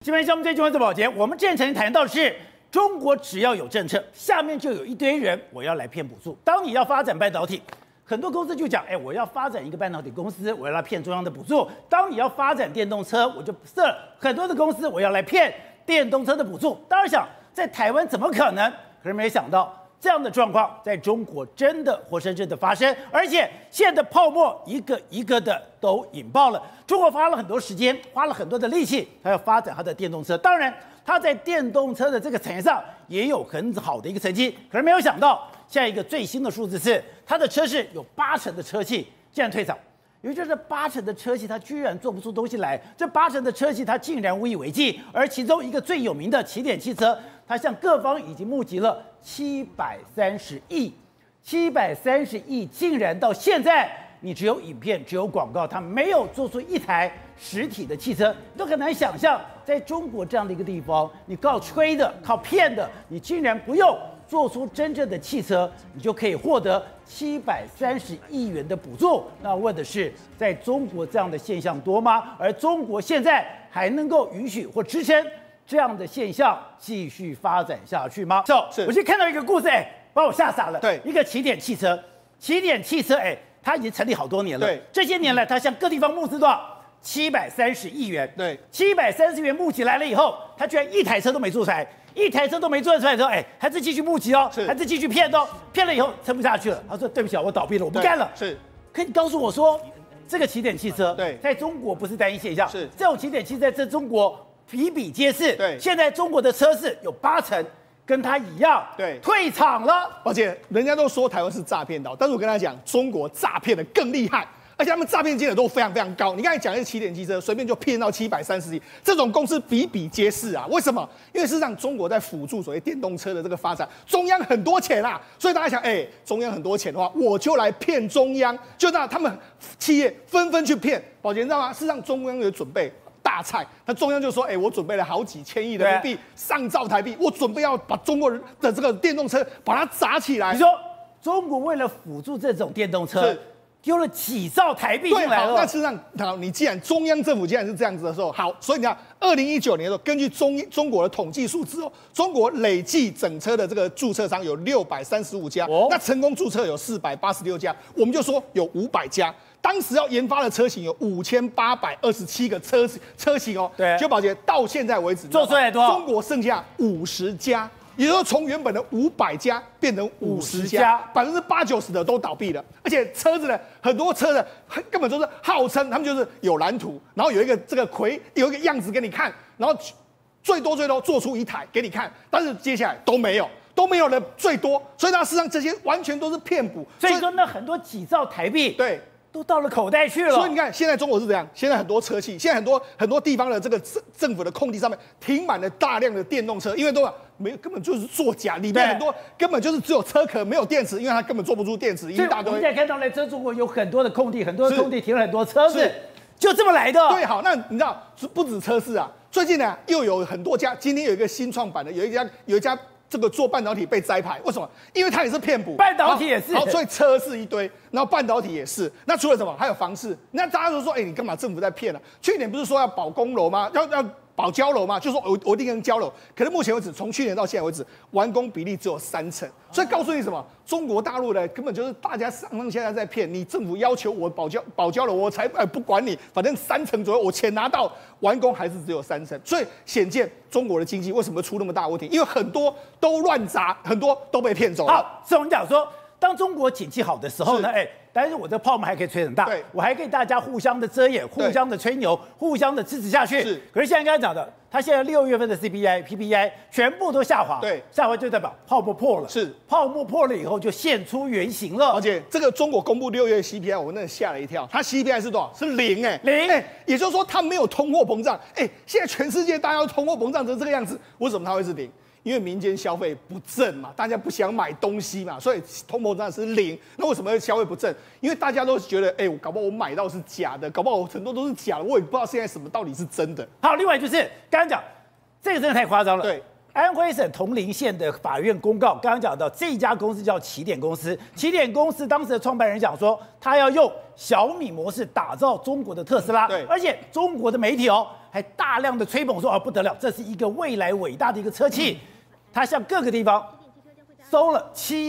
今天项目最重要的保洁，我们之前曾经谈到是中国只要有政策，下面就有一堆人我要来骗补助。当你要发展半导体，很多公司就讲，我要发展一个半导体公司，我要来骗中央的补助。当你要发展电动车，我就设很多的公司，我要来骗电动车的补助。当然想在台湾怎么可能？可是没想到这样的状况在中国真的活生生的发生，而且现在的泡沫一个一个的都引爆了。中国花了很多时间，花了很多的力气，它要发展它的电动车。当然，它在电动车的这个产业上也有很好的一个成绩。可是没有想到，现在一个最新的数字是，它的车市有80%的车企竟然退场。也就是80%的车企，它居然做不出东西来。这80%的车企，它竟然无以为继。而其中一个最有名的起点汽车，它向各方已经募集了730亿，730亿，竟然到现在你只有影片，只有广告，它没有做出一台实体的汽车，你都很难想象，在中国这样的一个地方，你靠吹的、靠骗的，你竟然不用做出真正的汽车，你就可以获得730亿元的补助。那问的是，在中国这样的现象多吗？而中国现在还能够允许或支撑这样的现象继续发展下去吗？我就看到一个故事，把我吓傻了。 对， 一个起点汽车，它已经成立好多年了。 对， 这些年来，它向各地方募资多少？730亿元。 对 ，730亿元募集来了以后，它居然一台车都没做出来。一台车都没做出来之后，还是继续募集哦，还是继续骗哦，骗了以后撑不下去了，他说对不起，我倒闭了，我不干了。 是， 可以告诉我说，这个起点汽车对， 在中国不是单一现象， 是这种起点汽车在中国比比皆是。 对， 现在中国的车市有80%跟它一样， 对， 退场了。 而且人家都说台湾是诈骗岛，但是我跟他讲，中国诈骗的更厉害。而且他们诈骗金额都非常非常高。你刚才讲的是起点汽车，随便就骗到730亿，这种公司比比皆是啊。为什么？因为事实上中国在辅助所谓电动车的这个发展，中央很多钱啊，所以大家想，中央很多钱的话，我就来骗中央，就让他们企业纷纷去骗。宝杰，你知道吗？事实上中央有准备大菜，那中央就说，我准备了好几千亿人民币，上兆台币，我准备要把中国人的这个电动车把它砸起来。 你说中国为了辅助这种电动车，丢了几兆台币进来了。 那事实上，好，你既然中央政府既然是这样子的时候，好，所以你看，2019年的时候，根据中国的统计数字中国累计整车的这个注册商有635家，那成功注册有486家，我们就说有500家。当时要研发的车型有5827个车型哦。 对， 就宝杰到现在为止， 做出来多少？ 中国剩下50家。也就是说，从原本的500家变成50家，80%-90%的都倒闭了。而且车子呢，很多车子根本都是号称他们就是有蓝图，然后有一个这个有一个样子给你看，然后最多做出一台给你看，但是接下来都没有了最多，所以它事实上这些完全都是骗补。 所以说那很多几兆台币， 对， 都到了口袋去了。 所以你看，现在中国是怎样？现在很多车企，现在很多地方的这个政府的空地上面停满了大量的电动车，因为根本就是作假，里面很多根本就是只有车壳没有电池，因为它根本做不出电池，一大堆。 我们现在看到在中国有很多的空地，很多的空地停了很多车子，就这么来的。 对，好，那你知道不止车市啊，最近呢又有很多家，今天有一个新创版的，有一家。这个做半导体被摘牌，为什么？因为它也是骗补， 半导体也是， 好，所以车是一堆，然后半导体也是。那除了什么？还有房市。那大家都说，你干嘛政府在骗呢？去年不是说要保公楼吗？要保交楼嘛，就说我一定能交楼。可是目前为止，从去年到现在为止，完工比例只有30%。所以告诉你什么？中国大陆的根本就是大家上现在在骗你，政府要求我保交楼，我才不管你，反正3成左右，我钱拿到，完工还是只有3成。所以显见中国的经济为什么出那么大问题？因为很多都乱砸，很多都被骗走了。 好，所以我们讲说，当中国景气好的时候呢，但是我这泡沫还可以吹很大，我还可以大家互相的遮掩，互相的吹牛，互相的支持下去。可是现在刚才讲的，它现在6月份的 CPI、PPI 全部都下滑，下滑就代表泡沫破了，泡沫破了以后就现出原形了。 而且这个中国公布6月 CPI， 我那吓了一跳，它 CPI 是多少？是0 0， 也就是说它没有通货膨胀。现在全世界大家要通货膨胀成这个样子，为什么它会是0？因为民间消费不振嘛，大家不想买东西嘛，所以通货膨胀是0。那为什么消费不振？因为大家都觉得，我搞不好我买到是假的，搞不好很多都是假的，我也不知道现在什么到底是真的。 好，另外就是刚刚讲这个真的太夸张了。 对， 安徽省铜陵县的法院公告，刚刚讲到这家公司叫起点公司。起点公司当时的创办人讲说，他要用小米模式打造中国的特斯拉， 对， 而且中国的媒体还大量的吹捧说，不得了，这是一个未来伟大的一个车企。他向各个地方收了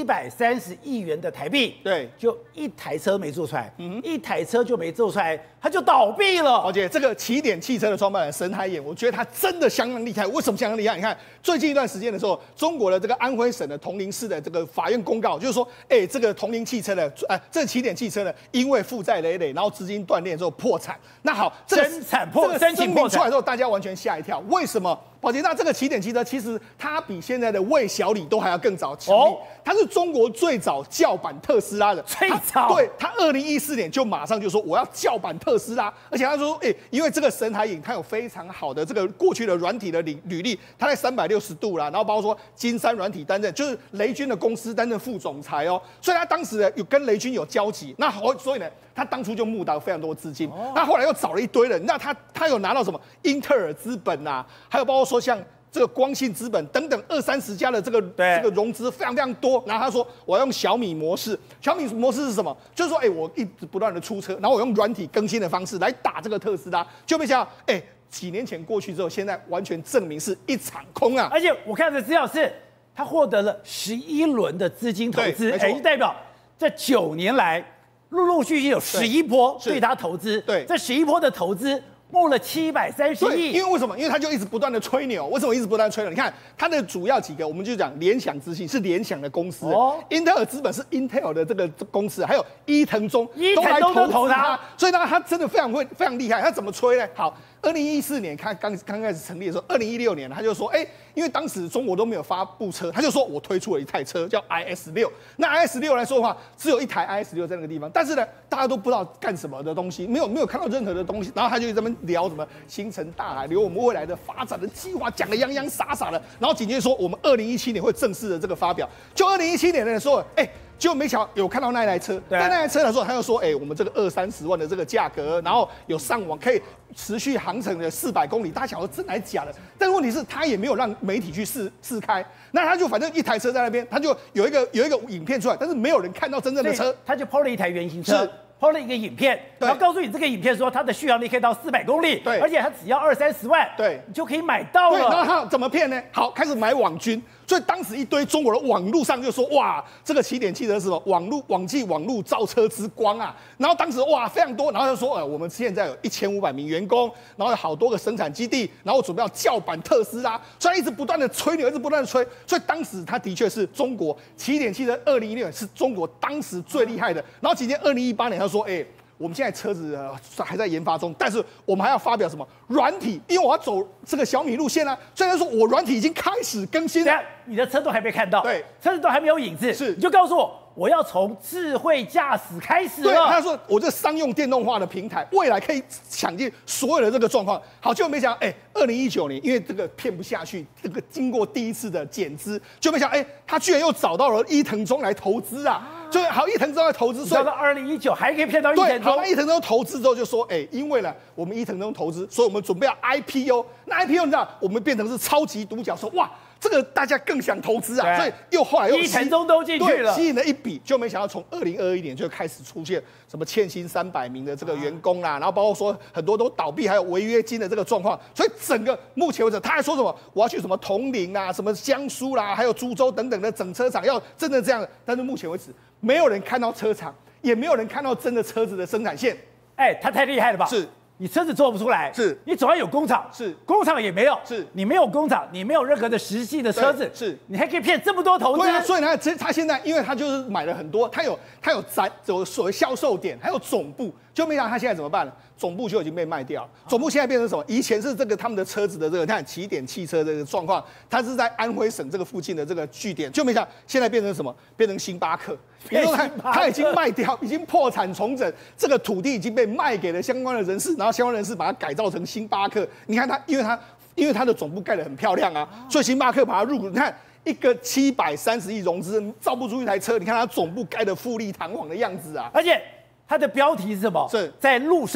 730亿元的台币， 对， 就一台车没做出来，一台车就没做出来，他就倒闭了。 而且这个起点汽车的创办人沈海燕，我觉得他真的相当厉害。为什么相当厉害？你看最近一段时间的时候，中国的这个安徽省的铜陵市的这个法院公告，就是说，这个铜陵汽车的，这个起点汽车呢，因为负债累累，然后资金断裂之后破产。那好，这个申请破产出来之后，大家完全吓一跳。为什么？宝杰，那这个起点汽车其实它比现在的魏小李都还要更早成立，它是中国最早叫板特斯拉的， 最早。 对，他2014年就马上就说我要叫板特斯拉，而且他说，因为这个沈海颖他有非常好的这个过去的软体的履历，他在360度啦，然后包括说金山软体担任就是雷军的公司担任副总裁哦，所以他当时有跟雷军有交集，那所以呢，他当初就募到非常多资金，那后来又找了一堆人，那他有拿到什么英特尔资本啊，还有包括说像这个光信资本等等20-30家的这个融资非常非常多，然后他说我要用小米模式，小米模式是什么？就是说，我一直不断的出车，然后我用软体更新的方式来打这个特斯拉，就没想到，几年前过去之后，现在完全证明是一场空啊！ 而且我看的资料是，他获得了11轮的资金投资，就代表这9年来陆陆续续有11波对他投资， 对， 这11波的投资。募了730亿， 因为为什么？因为他就一直不断的吹牛。为什么一直不断吹牛？你看他的主要几个，我们就讲联想资讯是联想的公司，英特尔资本是 Intel 的这个公司，还有伊藤忠都来投他，所以呢，他真的非常厉害。他怎么吹呢？好，2014年他刚开始成立的时候，2016年他就说，因为当时中国都没有发布车，他就说我推出了一台车叫 IS6。那 IS6 来说的话，只有一台 IS6在那个地方，但是呢，大家都不知道干什么的东西，没有看到任何的东西。然后他就在那边聊什么星辰大海，聊我们未来的发展的计划，讲得洋洋洒洒的。然后紧接着说，我们2017年会正式的这个发表。就2017年的时候，就没想到有看到那台车，在那台车的时候，他又说，我们这个20-30万的这个价格，然后有上网可以持续航程的400公里，大家想说真还是假的？但是问题是，他也没有让媒体去试开，那他就反正一台车在那边，他就有一个影片出来，但是没有人看到真正的车， 他就抛了一台原型车。抛了一个影片，然后告诉你这个影片说它的续航力可以到400公里， 对， 而且它只要20-30万， 对， 你就可以买到了。 然后他怎么骗呢？好，开始买网军，所以当时一堆中国的网路上就说，哇，这个起点汽车是什么？网际网路造车之光啊！然后当时哇非常多，然后就说，我们现在有1500名员工，然后有好多个生产基地，然后准备要叫板特斯拉，所以一直不断的吹牛，一直不断的吹，所以当时他的确是中国起点汽车2016年是中国当时最厉害的。然后今年2018年他说，我们现在车子还在研发中，但是我们还要发表什么软体？因为我要走这个小米路线啊。虽然说我软体已经开始更新了， 你的车都还没看到， 对， 车子都还没有影子， 是， 你就告诉我要从智慧驾驶开始了。 对，他说我这商用电动化的平台，未来可以抢进所有的这个状况。好，就没想到，2019年因为这个骗不下去，这个经过第一次的减资，就没想到，他居然又找到了伊藤忠来投资啊。就好，伊藤忠来投资， 所以到2019还可以骗到伊藤忠。 对，好，那伊藤忠投资之后就说，因为呢，我们伊藤忠投资，所以我们准备要 IPO。那 IPO 你知道，我们变成是超级独角兽，哇！这个大家更想投资啊，所以后来伊藤忠都进去了， 吸引了一笔，就没想到从2021年就开始出现什么欠薪300名的这个员工啦，然后包括说很多都倒闭，还有违约金的这个状况，所以整个目前为止，他还说什么我要去什么铜陵啊、什么江苏啦，还有株洲等等的整车厂，要真的这样，但是目前为止没有人看到车厂，也没有人看到真的车子的生产线。 他太厉害了吧？ 是。 你车子做不出来， 是你总要有工厂， 是工厂也没有， 是你没有工厂，你没有任何的实际的车子， 是你还可以骗这么多投资。 对啊，所以呢，他现在因为他就是买了很多，他有所谓销售点，还有总部，就没想到他现在怎么办了？总部就已经被卖掉了，总部现在变成什么？以前是这个他们的车子的这个，看起点汽车这个状况，它是在安徽省这个附近的这个据点，就没想到现在变成什么？变成星巴克。比如说他已经卖掉，已经破产重整，这个土地已经被卖给了相关的人士，然后相关人士把它改造成星巴克。你看他，因为他的总部盖得很漂亮啊，所以星巴克把它入股。你看一个730亿融资，造不出一台车。你看他总部盖得富丽堂皇的样子啊！ 而且他的标题是什么？ 是在路上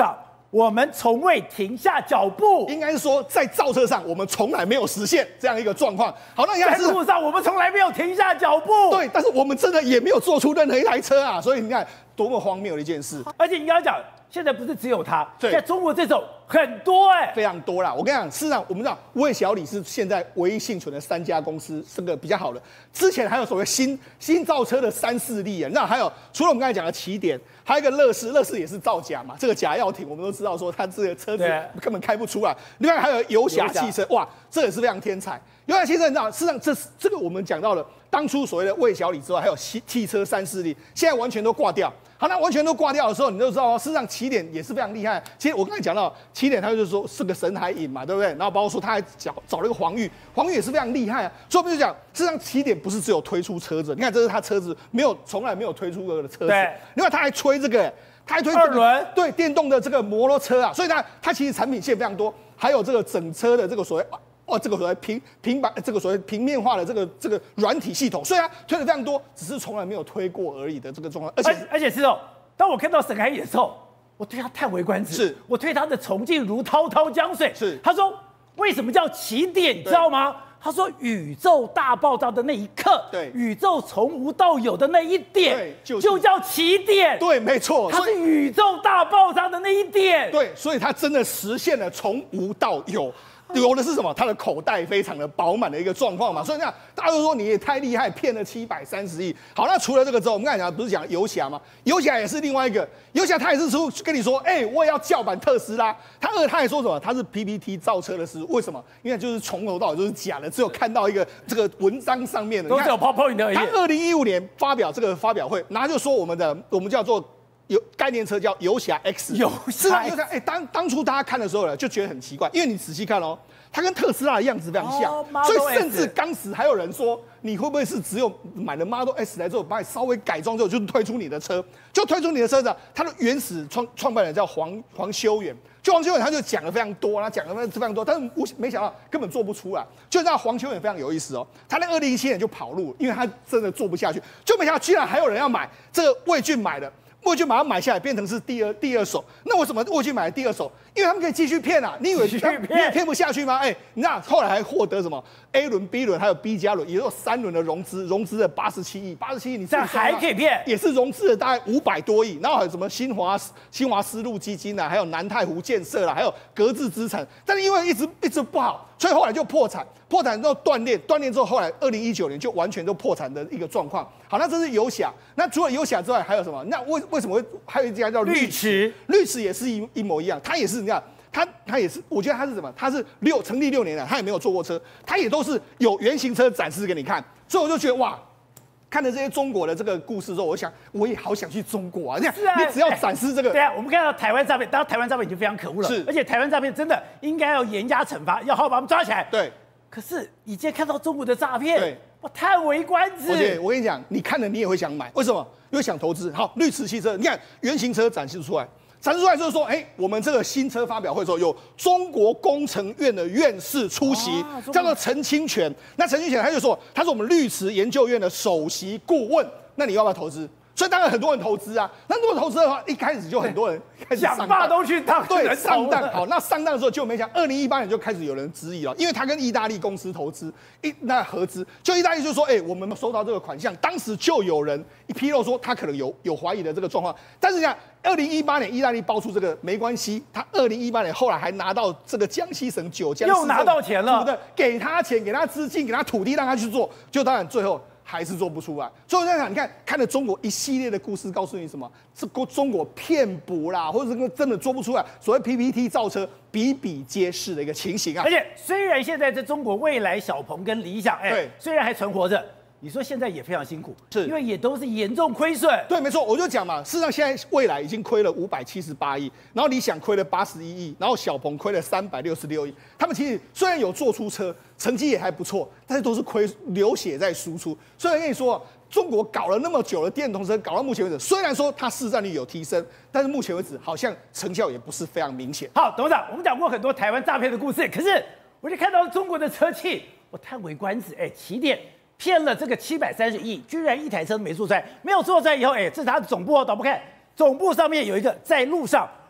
我们从未停下脚步， 应该是说在造车上我们从来没有实现这样一个状况。好，那在路上我们从来没有停下脚步。 对，但是我们真的也没有做出任何一台车啊，所以你看多么荒谬的一件事。 而且你刚刚讲，现在不是只有它， 对， 在中国这种很多非常多啦。我跟你讲，事实上我们知道魏小李是现在唯一幸存的3家公司，这个比较好的。之前还有所谓新造车的3、4例啊，那还有除了我们刚才讲的起点，还有一个乐视也是造假嘛，这个假药艇我们都知道说它这个车子根本开不出来。另外还有游侠汽车，哇，这也是非常天才。游侠汽车你知道，事实上这个我们讲到了当初所谓的魏小李之外，还有汽车3、4例，现在完全都挂掉。好，那完全都挂掉的时候，你就知道，事实上起点也是非常厉害。其实我刚才讲到起点，他就是说是个神海影嘛，对不对？然后包括说他还找了一个黄玉也是非常厉害啊。所以我们就讲，事实上起点不是只有推出车子，你看这是他车子从来没有推出过的车子。 对， 另外他还吹这个，他还推 2轮， 对，电动的这个摩托车啊。所以他其实产品线非常多，还有这个整车的这个所谓。这个所谓平板，这个所谓平面化的这个软体系统，所以它推的非常多，只是从来没有推过而已的这个状况。 而且是哦，当我看到沈海野的时候，我对他叹为观止。 是， 我对他的崇敬如滔滔江水。 是， 他说为什么叫起点，你知道吗？他说宇宙大爆炸的那一刻， 对， 宇宙从无到有的那一点，就叫起点。 对，没错， 它是宇宙大爆炸的那一点。 对，所以它真的实现了从无到有。有的是什么？他的口袋非常的饱满的一个状况嘛，所以那大家都说你也太厉害，骗了730亿。好，那除了这个之后，我们刚才讲不是讲游侠吗？游侠也是另外一个，游侠他也是跟你说，我也要叫板特斯拉。他还说什么？他是 PPT 造车的师，为什么？因为就是从头到尾都是假的，只有看到一个这个文章上面的， 都是有泡泡影的而已。 他2015年发表这个发表会，然后就说我们叫做。有概念车叫游侠 X， 游侠 X， 当初大家看的时候呢，就觉得很奇怪，因为你仔细看哦，它跟特斯拉的样子非常像，所以甚至当时还有人说，你会不会是只有买了 Model S 来之后，把你稍微改装之后就推出你的车，子，它的原始创办人叫黄修远，黄修远他就讲了非常多，他讲了非常多，但是没想到根本做不出来，就让黄修远非常有意思哦，他在2017年就跑路，因为他真的做不下去，就没想到居然还有人要买这个魏俊买的。魏俊把它买下来，变成是第二手。那为什么魏俊买了第二手？因为他们可以继续骗啊！你以为你也骗不下去吗？你知道后来还获得什么 A 轮、B 轮还有 B 加轮，也有3轮的融资的87亿，87亿你这样还可以骗？也是融资了大概500多亿，然后还有什么新华丝路基金啊，还有南太湖建设啦，还有格致资产，但是因为一直不好，所以后来就破产之后断裂之后，后来2019年就完全都破产的一个状况。好，那这是游侠。那除了游侠之外，还有什么？那为什么会还有一家叫绿驰？ 绿驰也是一模一样，它也是你看，它也是，我觉得它是什么？它是成立6年了，它也没有做过车，它也都是有原型车展示给你看。所以我就觉得哇，看了这些中国的这个故事之后，我想我也好想去中国啊！你只要展示这个， 对啊，我们看到台湾诈骗，当然台湾诈骗已经非常可恶了， 是， 而且台湾诈骗真的应该要严加惩罚，要好好把他们抓起来。 对。 可是你今天看到中国的诈骗， 对， 我叹为观止。 我跟你讲，你看了你也会想买，为什么？因为想投资。好，绿驰汽车，你看原型车展示出来就是说，我们这个新车发表会的时候，有中国工程院的院士出席，叫做陈清泉。那陈清泉他就说，他是我们绿驰研究院的首席顾问。那你要不要投资？所以当然很多人投资啊。那如果投资的话，一开始就很多人开始想法都去当， 对，上当。好，那上当的时候就没想，2018年就开始有人质疑了，因为他跟意大利公司投资，那合资，就意大利就说，我们收到这个款项，当时就有人披露说他可能有怀疑的这个状况。但是你看，2018年意大利爆出这个没关系，他2018年后来还拿到这个江西省9江又拿到钱了， 给他钱，给他资金，给他土地，让他去做，就当然最后。还是做不出来，所以我在想，你看了中国一系列的故事，告诉你什么？是中国骗补啦，或者是真的做不出来，所谓 PPT 造车比比皆是的一个情形啊。 而且虽然现在在中国，未来小鹏跟理想， 对， 虽然还存活着。你说现在也非常辛苦， 是因为也都是严重亏损。 对，没错，我就讲嘛，事实上现在蔚来已经亏了578亿，然后理想亏了81亿，然后小鹏亏了366亿。他们其实虽然有做出车，成绩也还不错，但是都是流血在输出。所以我跟你说，中国搞了那么久的电动车，搞到目前为止，虽然说它市占率有提升，但是目前为止好像成效也不是非常明显。 好，董事长，我们讲过很多台湾诈骗的故事，可是我就看到中国的车企，我叹为观止。起点。骗了这个730亿，居然一台车都没做出来，没有做出来以后，这是它的总部哦，导播看，总部上面有一个在路上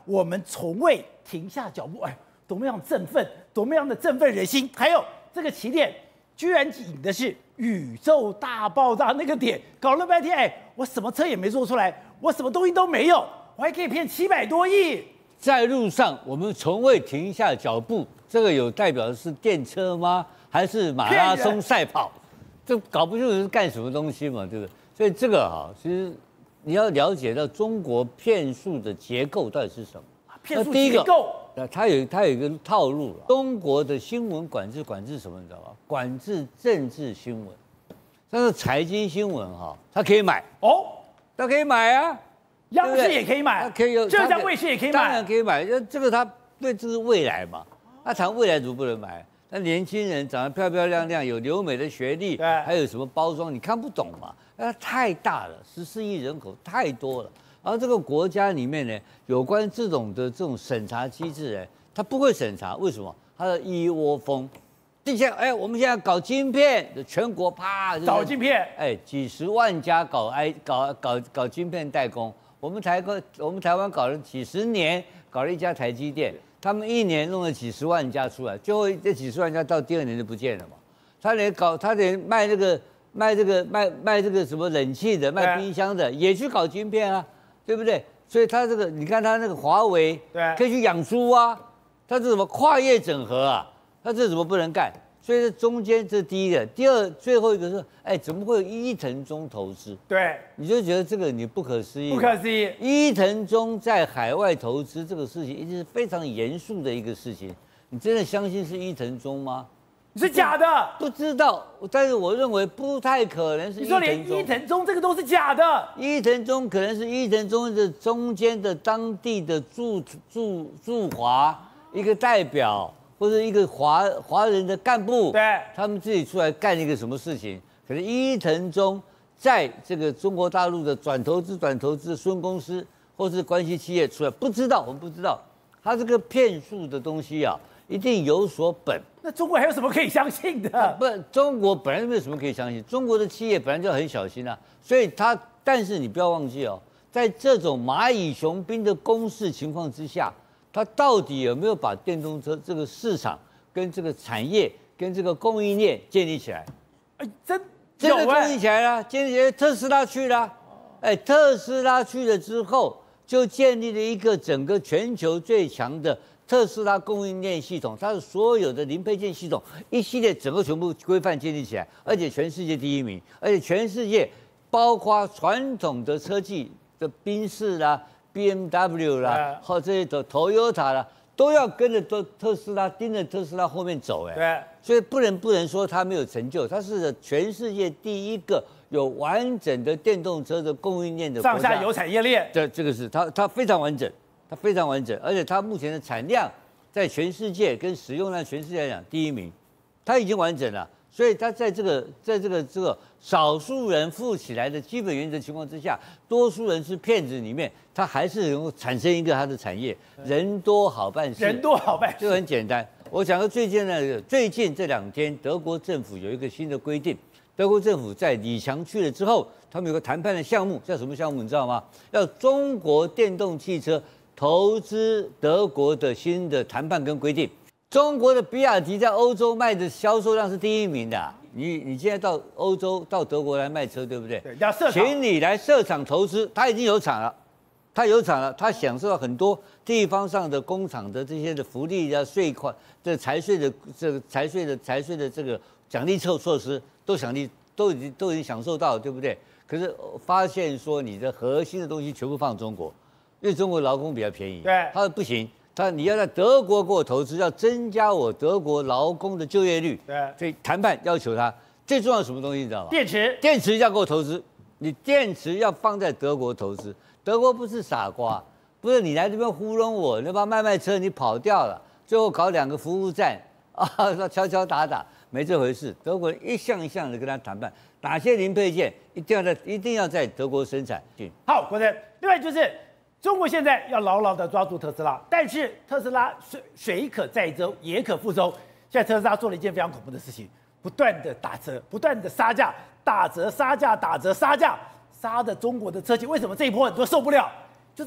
我们从未停下脚步，哎，多么样振奋，多么样的振奋人心。还有这个起点，居然引的是宇宙大爆炸那个点，搞了半天，哎，我什么车也没做出来，我什么东西都没有，我还可以骗700多亿。 在路上，我们从未停下脚步。这个有代表的是电车吗？还是马拉松赛跑？这搞不清楚是干什么东西嘛，对不对？所以这个其实你要了解到中国骗术的结构到底是什么。 骗术结构， 它有一个套路了。中国的新闻管制什么？你知道吗？管制政治新闻，但是财经新闻它可以买哦，它可以买啊。 央视也可以买， 可以有浙江卫视也可以买， 当然可以买。这个这是未来嘛？他谈未来怎么不能买？那年轻人长得漂漂亮亮，有留美的学历，还有什么包装，你看不懂嘛？太大了，14亿人口太多了。然后这个国家里面呢，有关这种审查机制，他不会审查，为什么？他的一窝蜂。我们现在搞晶片，全国啪搞晶片， 几十万家搞晶片代工。我们台湾搞了几十年，搞了一家台积电，他们一年弄了几十万家出来，最后这几十万家到第2年就不见了嘛。他连卖这个什么冷气的，卖冰箱的，也去搞晶片啊，对不对？所以他你看他那个华为，可以去养猪啊，他是什么跨业整合啊？他这怎么不能干？所以这中间这第一个，第二最后一个是，怎么会有伊藤忠投资？ 对， 你就觉得这个你不可思议。 不可思议。 伊藤忠在海外投资这个事情，一定是非常严肃的一个事情。你真的相信是伊藤忠吗？ 是假的， 不知道。但是我认为不太可能是伊藤忠。 你说连伊藤忠这个都是假的？ 伊藤忠可能是伊藤忠的中间的当地的驻华一个代表。或者一个华人的干部， 对， 他们自己出来干一个什么事情？可是伊藤忠在这个中国大陆的转投资孙公司或是关系企业出来，我们不知道，他这个骗术的东西一定有所本。 那中国还有什么可以相信的？ 不，中国本来没有什么可以相信，中国的企业本来就很小心啊，所以但是你不要忘记在这种蚂蚁雄兵的攻势情况之下。他到底有没有把电动车这个市场跟这个产业跟这个供应链建立起来？ 真的建立起来了，建立起来，特斯拉去了，特斯拉去了之后，就建立了一个整个全球最强的特斯拉供应链系统，它的所有的零配件系统一系列整个全部规范建立起来，而且全世界第1名，而且全世界包括传统的车企的宾士啦。BMW 啦，或这些Toyota 啦，都要跟着特斯拉，盯着特斯拉后面走， 对， 所以不能说它没有成就，它是全世界第一个有完整的电动车的供应链的国家， 上下游产业链， 这个是它非常完整，而且它目前的产量在全世界跟使用量全世界来讲第1名，它已经完整了。所以它在这个少数人富起来的基本原则情况之下，多数人是骗子里面，它还是能够产生一个它的产业，人多好办事，就很简单。我讲个最近这2天，德国政府有一个新的规定，德国政府在李强去了之后，他们有个谈判的项目，叫什么项目？你知道吗？要中国电动汽车投资德国的新的谈判跟规定。中国的比亚迪在欧洲卖的销售量是第1名的。你现在到欧洲、到德国来卖车，对不对？ 对，要设厂， 请你来设厂投资，他已经有厂了，他享受到很多地方上的工厂的这些的福利啊、税款、财税的这个奖励措施都已经享受到，对不对？可是发现说你的核心的东西全部放中国，因为中国劳工比较便宜， 对， 他说不行。你要在德国给我投资，要增加我德国劳工的就业率。 对， 所以谈判要求他最重要什么东西，你知道吗？ 电池要给我投资，你电池要放在德国投资。德国不是傻瓜，不是你来这边糊弄我，那帮卖车你跑掉了，最后搞2个服务站说敲打，没这回事。德国人一项一项的跟他谈判，哪些零配件一定要在德国生产。 好，国珍，另外就是。中国现在要牢牢的抓住特斯拉，但是特斯拉水可载舟，也可覆舟。现在特斯拉做了一件非常恐怖的事情，不断的打折，不断的杀价，打折杀价，杀的中国的车企为什么这一波很多受不了？就是被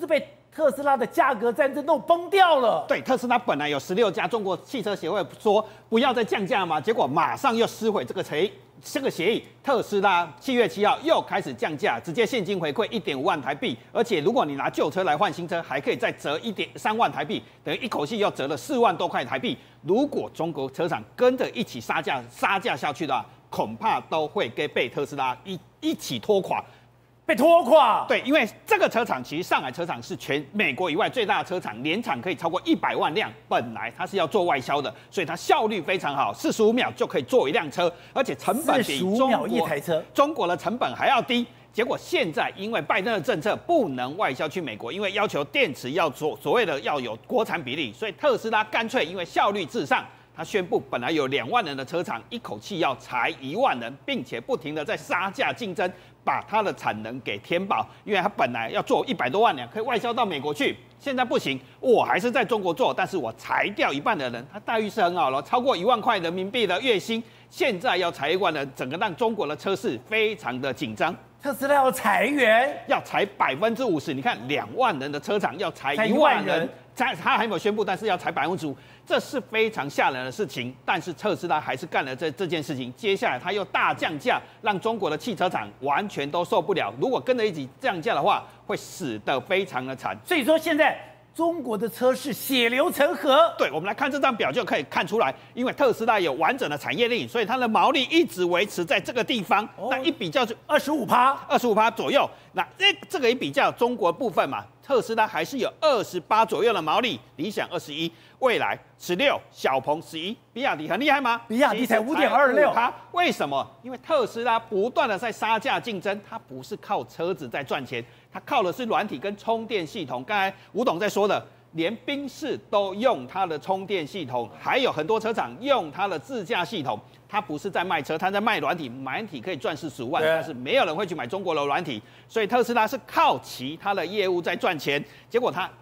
特斯拉的价格战争都崩掉了。 对，特斯拉本来有16家，中国汽车协会说不要再降价嘛，结果马上又撕毁这个协议。特斯拉7月7号又开始降价，直接现金回馈1.5万台币，而且如果你拿旧车来换新车，还可以再折3万台币，等于一口气又折了4万多块台币。如果中国车厂跟着一起杀价下去的话，恐怕都会被特斯拉一起拖垮。 被拖垮。 对，因为这个车厂其实上海车厂是全美国以外最大的车厂，年产可以超过100万辆。本来它是要做外销的，所以它效率非常好，45秒就可以做一辆车，而且成本比中国的成本还要低。结果现在因为拜登的政策不能外销去美国，因为要求电池要所谓的要有国产比例，所以特斯拉干脆因为效率至上。他宣布，本来有2万人的车厂，一口气要裁1万人，并且不停的在杀价竞争，把它的产能给填饱。因为他本来要做100多万辆，可以外销到美国去，现在不行，我还是在中国做，但是我裁掉1半的人，他待遇是很好了，超过1万块人民币的月薪，现在要裁1万人，整个让中国的车市非常的紧张。 特斯拉要裁员， 要裁50%，你看2万人的车厂要裁1万人。他还没有宣布，但是要裁5%，这是非常吓人的事情。但是特斯拉还是干了这件事情。接下来他又大降价，让中国的汽车厂完全都受不了。如果跟着一起降价的话，会死得非常的惨。 所以说现在中国的车市血流成河。 对，我们来看这张表就可以看出来，因为特斯拉有完整的产业链，所以它的毛利一直维持在这个地方。那一比较就25%左右。那这个一比较中国部分嘛。特斯拉还是有28左右的毛利，理想21，蔚来16，小鹏11，比亚迪很厉害吗？ 比亚迪才5.26%， 为什么？因为特斯拉不断的在杀价竞争，它不是靠车子在赚钱，它靠的是软体跟充电系统。刚才吴董在说的，连宾士都用它的充电系统，还有很多车厂用它的自驾系统。他不是在卖车，他在卖软体，软体可以赚45万，但是没有人会去买中国的软体，所以特斯拉是靠其他的业务在赚钱。结果他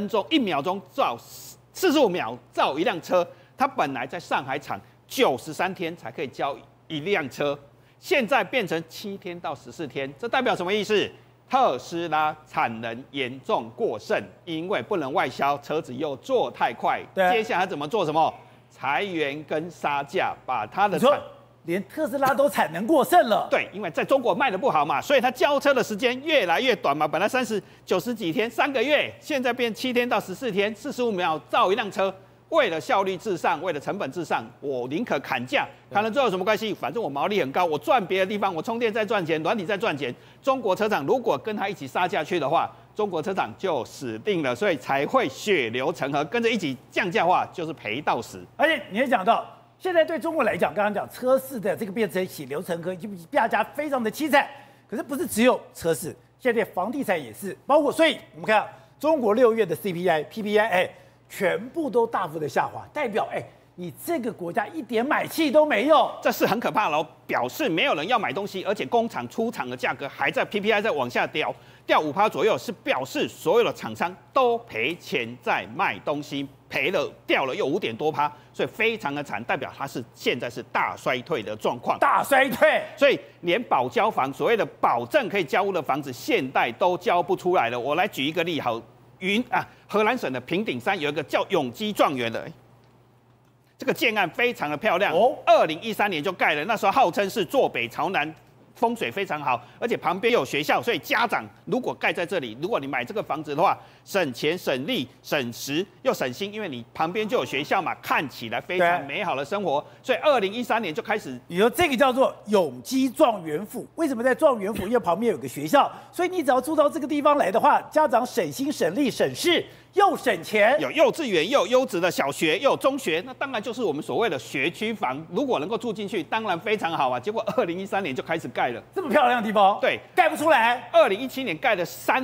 1秒钟造45秒造一辆车，他本来在上海厂93天才可以交一辆车，现在变成7天到14天，这代表什么意思？特斯拉产能严重过剩，因为不能外销，车子又做太快，接下来怎么做什么？裁员跟杀价，把它的连特斯拉都产能过剩了。 对，因为在中国卖的不好嘛，所以它交车的时间越来越短嘛。本来90几天，3个月，现在变7天到14天，45秒造一辆车。为了效率至上，为了成本至上，我宁可砍价，砍了最后有什么关系？反正我毛利很高，我赚别的地方，我充电在赚钱，软体在赚钱。中国车厂如果跟他一起杀价去的话，中国车厂就死定了，所以才会血流成河，跟着一起降价的话，就是赔到死。 而且你也讲到，现在对中国来讲，刚刚讲车市的这个变成血流成河，大家非常的凄惨。可是不是只有车市，现在房地产也是，包括所以我们看中国6月的 CPI、PPI，全部都大幅的下滑，代表你这个国家一点买气都没有， 这是很可怕了，表示没有人要买东西，而且工厂出厂的价格还在 PPI 在往下掉5%左右，是表示所有的厂商都赔钱在卖东西，掉了又5点多%，所以非常的惨，代表它现在是大衰退的状况， 大衰退， 所以连保交房所谓的保证可以交屋的房子，现在都交不出来了。我来举一个例好。荷兰省的平顶山有一个叫永基状元的，这个建案非常的漂亮，2013年就盖了，那时候号称是坐北朝南，风水非常好，而且旁边有学校，所以家长如果盖在这里，如果你买这个房子的话，省钱省力省时又省心，因为你旁边就有学校嘛，看起来非常美好的生活。所以2013年就开始， 你说这个叫做永基状元府，为什么在状元府？因为旁边有个学校，所以你只要住到这个地方来的话，家长省心省力省事又省钱， 有幼稚园，又有优质的小学，又有中学，那当然就是我们所谓的学区房。如果能够住进去，当然非常好啊。结果2013年就开始盖了， 这么漂亮的地方， 对， 盖不出来。 2017年盖了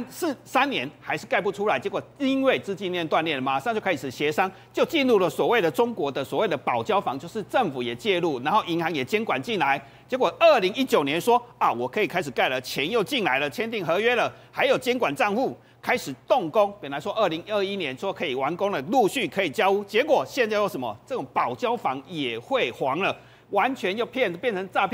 3年还是盖不出来，结果因为资金链断裂，马上就开始协商，就进入了所谓的中国的所谓的保交房，就是政府也介入，然后银行也监管进来。结果2019年说我可以开始盖了，钱又进来了，签订合约了，还有监管账户。开始动工，本来说2021年说可以完工了，陆续可以交屋，结果现在又什么？这种保交房也会黄了，完全又变成诈骗。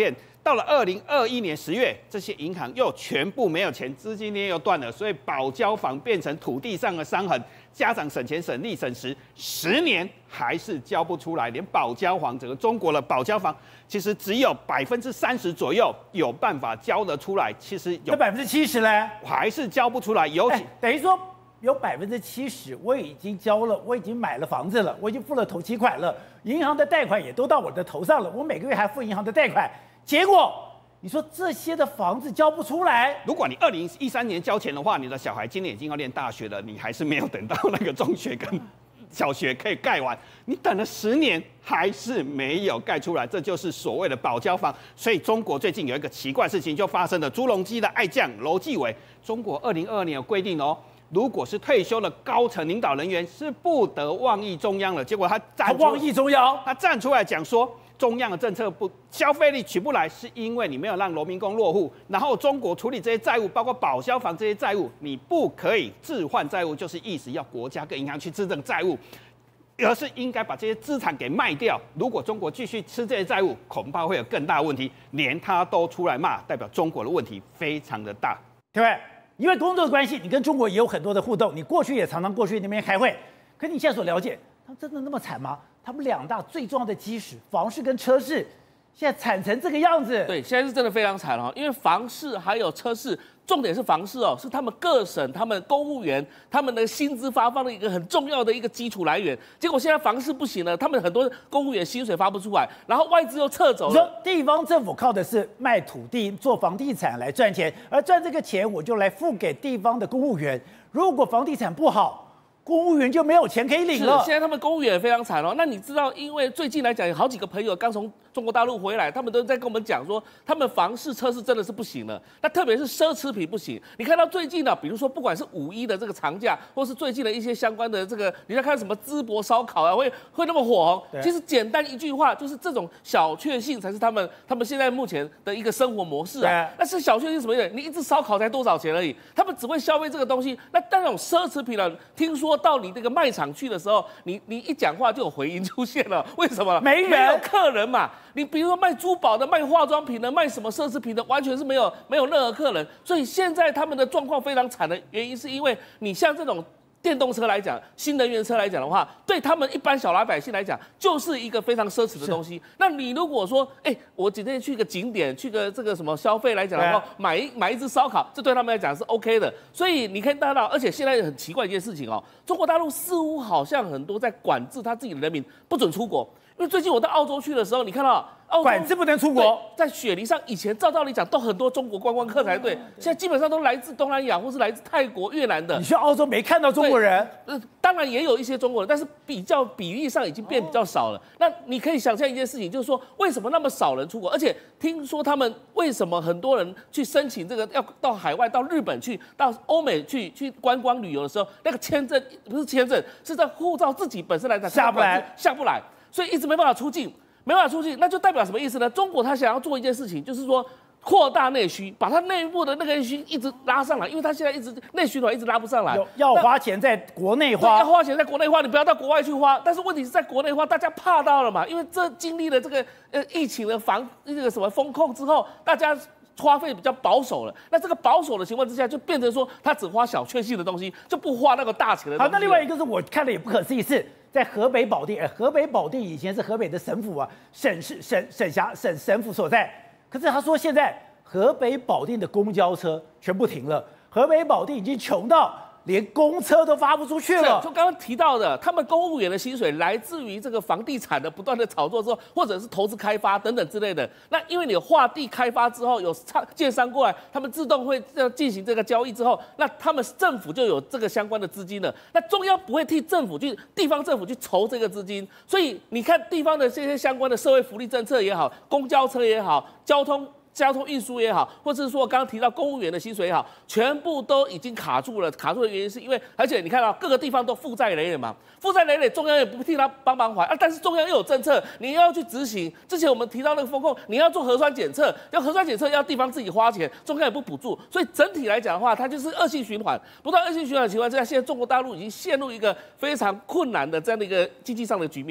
到了2021年10月，这些银行又全部没有钱，资金链又断了，所以保交房变成土地上的伤痕。家长省钱、省力、省时，10年还是交不出来，连保交房，整个中国的保交房其实只有30%左右有办法交得出来，其实有 70%呢， 还是交不出来，尤其等于说有70%我已经交了，我已经买了房子了，我已经付了头期款了，银行的贷款也都到我的头上了，我每个月还付银行的贷款。结果你说这些的房子交不出来， 如果你2013年交钱的话，你的小孩今年已经要念大学了，你还是没有等到那个中学跟小学可以盖完，你等了10年还是没有盖出来，这就是所谓的保交房。所以中国最近有一个奇怪事情就发生了，朱镕基的爱将楼继伟，中国2022年有规定哦，如果是退休的高层领导人员是不得妄议中央了，结果他妄议中央， 他站出来讲说。中央的政策消费力起不来，是因为你没有让农民工落户，然后中国处理这些债务，包括保交房这些债务，你不可以置换债务，就是意思要国家跟银行去质证债务，而是应该把这些资产给卖掉。如果中国继续吃这些债务，恐怕会有更大的问题。连他都出来骂，代表中国的问题非常的大， 对不对？因为工作的关系，你跟中国也有很多的互动，你过去也常常过去那边开会，可你现在所了解，他们真的那么惨吗？他们2大最重要的基石，房市跟车市，现在惨成这个样子。 对，现在是真的非常惨哦，因为房市还有车市，重点是房市哦，是他们各省他们公务员他们的薪资发放的一个很重要的一个基础来源。结果现在房市不行了，他们很多公务员薪水发不出来，然后外资又撤走了。 你说地方政府靠的是卖土地、做房地产来赚钱，而赚这个钱我就来付给地方的公务员。如果房地产不好，公务员就没有钱可以领了。 现在他们公务员也非常惨哦。那你知道，因为最近来讲，有好几个朋友刚从中国大陆回来，他们都在跟我们讲说，他们房市、车市真的是不行了。那特别是奢侈品不行。你看到最近呢，比如说不管是5·1的这个长假，或是最近的一些相关的这个，你在看什么淄博烧烤啊，会那么火红。其实简单一句话，就是这种小确幸才是他们现在目前的一个生活模式啊。那是小确幸什么意思？你一只烧烤才多少钱而已，他们只会消费这个东西。那那种奢侈品呢，听说到你这个卖场去的时候，你一讲话就有回音出现了，为什么？ 没有客人嘛。你比如说卖珠宝的、卖化妆品的、卖什么奢侈品的，完全是没有任何客人。所以现在他们的状况非常惨的原因，是因为你像这种电动车来讲，新能源车来讲的话，对他们一般小老百姓来讲，就是一个非常奢侈的东西。那你如果说，我今天去个景点，去个这个什么消费来讲的话，买一只烧烤，这对他们来讲是 OK 的。所以你可以看到，而且现在很奇怪一件事情哦，中国大陆似乎好像很多在管制他自己的人民不准出国。因为最近我到澳洲去的时候，你看到澳洲管制不能出国， 在雪梨上以前照道理讲都很多中国观光客才对，现在基本上都来自东南亚或是来自泰国、越南的。 你去澳洲没看到中国人？ 当然也有一些中国人，但是比例上已经变比较少了。那你可以想象一件事情，就是说为什么那么少人出国？而且听说他们为什么很多人去申请这个要到海外、到日本去、到欧美去观光旅游的时候，那个签证不是签证，是在护照自己本身来讲下不来。所以一直没办法出境，那就代表什么意思呢？中国他想要做一件事情，就是说扩大内需，把它内部的那个内需一直拉上来，因为他现在一直内需团一直拉不上来， 要花钱在国内花， 要花钱在国内花，你不要到国外去花。但是问题是在国内花，大家怕到了嘛？因为这经历了这个疫情的这个什么风控之后，大家花费比较保守了。那这个保守的情况之下，就变成说他只花小确幸的东西，就不花那个大钱的东西。 好，那另外一个是我看了也不可思议是。在河北保定，河北保定以前是河北的省府啊，省府所在。可是他说现在河北保定的公交车全部停了，河北保定已经穷到连公车都发不出去了。 就刚刚提到的，他们公务员的薪水来自于这个房地产的不断的炒作之后，或者是投资开发等等之类的。那因为你划地开发之后，有建商过来，他们自动会进行这个交易之后，那他们政府就有这个相关的资金了。那中央不会替地方政府去筹这个资金，所以你看地方的这些相关的社会福利政策也好，公交车也好，交通运输也好，或者是说刚刚提到公务员的薪水也好，全部都已经卡住了。卡住的原因是因为，而且你看到各个地方都负债累累嘛，负债累累，中央也不替他帮忙还啊。但是中央又有政策，你要去执行。之前我们提到那个风控，你要做核酸检测，要地方自己花钱，中央也不补助，所以整体来讲的话，它就是恶性循环。不断恶性循环的情况之下，现在中国大陆已经陷入一个非常困难的这样的一个经济上的局面了。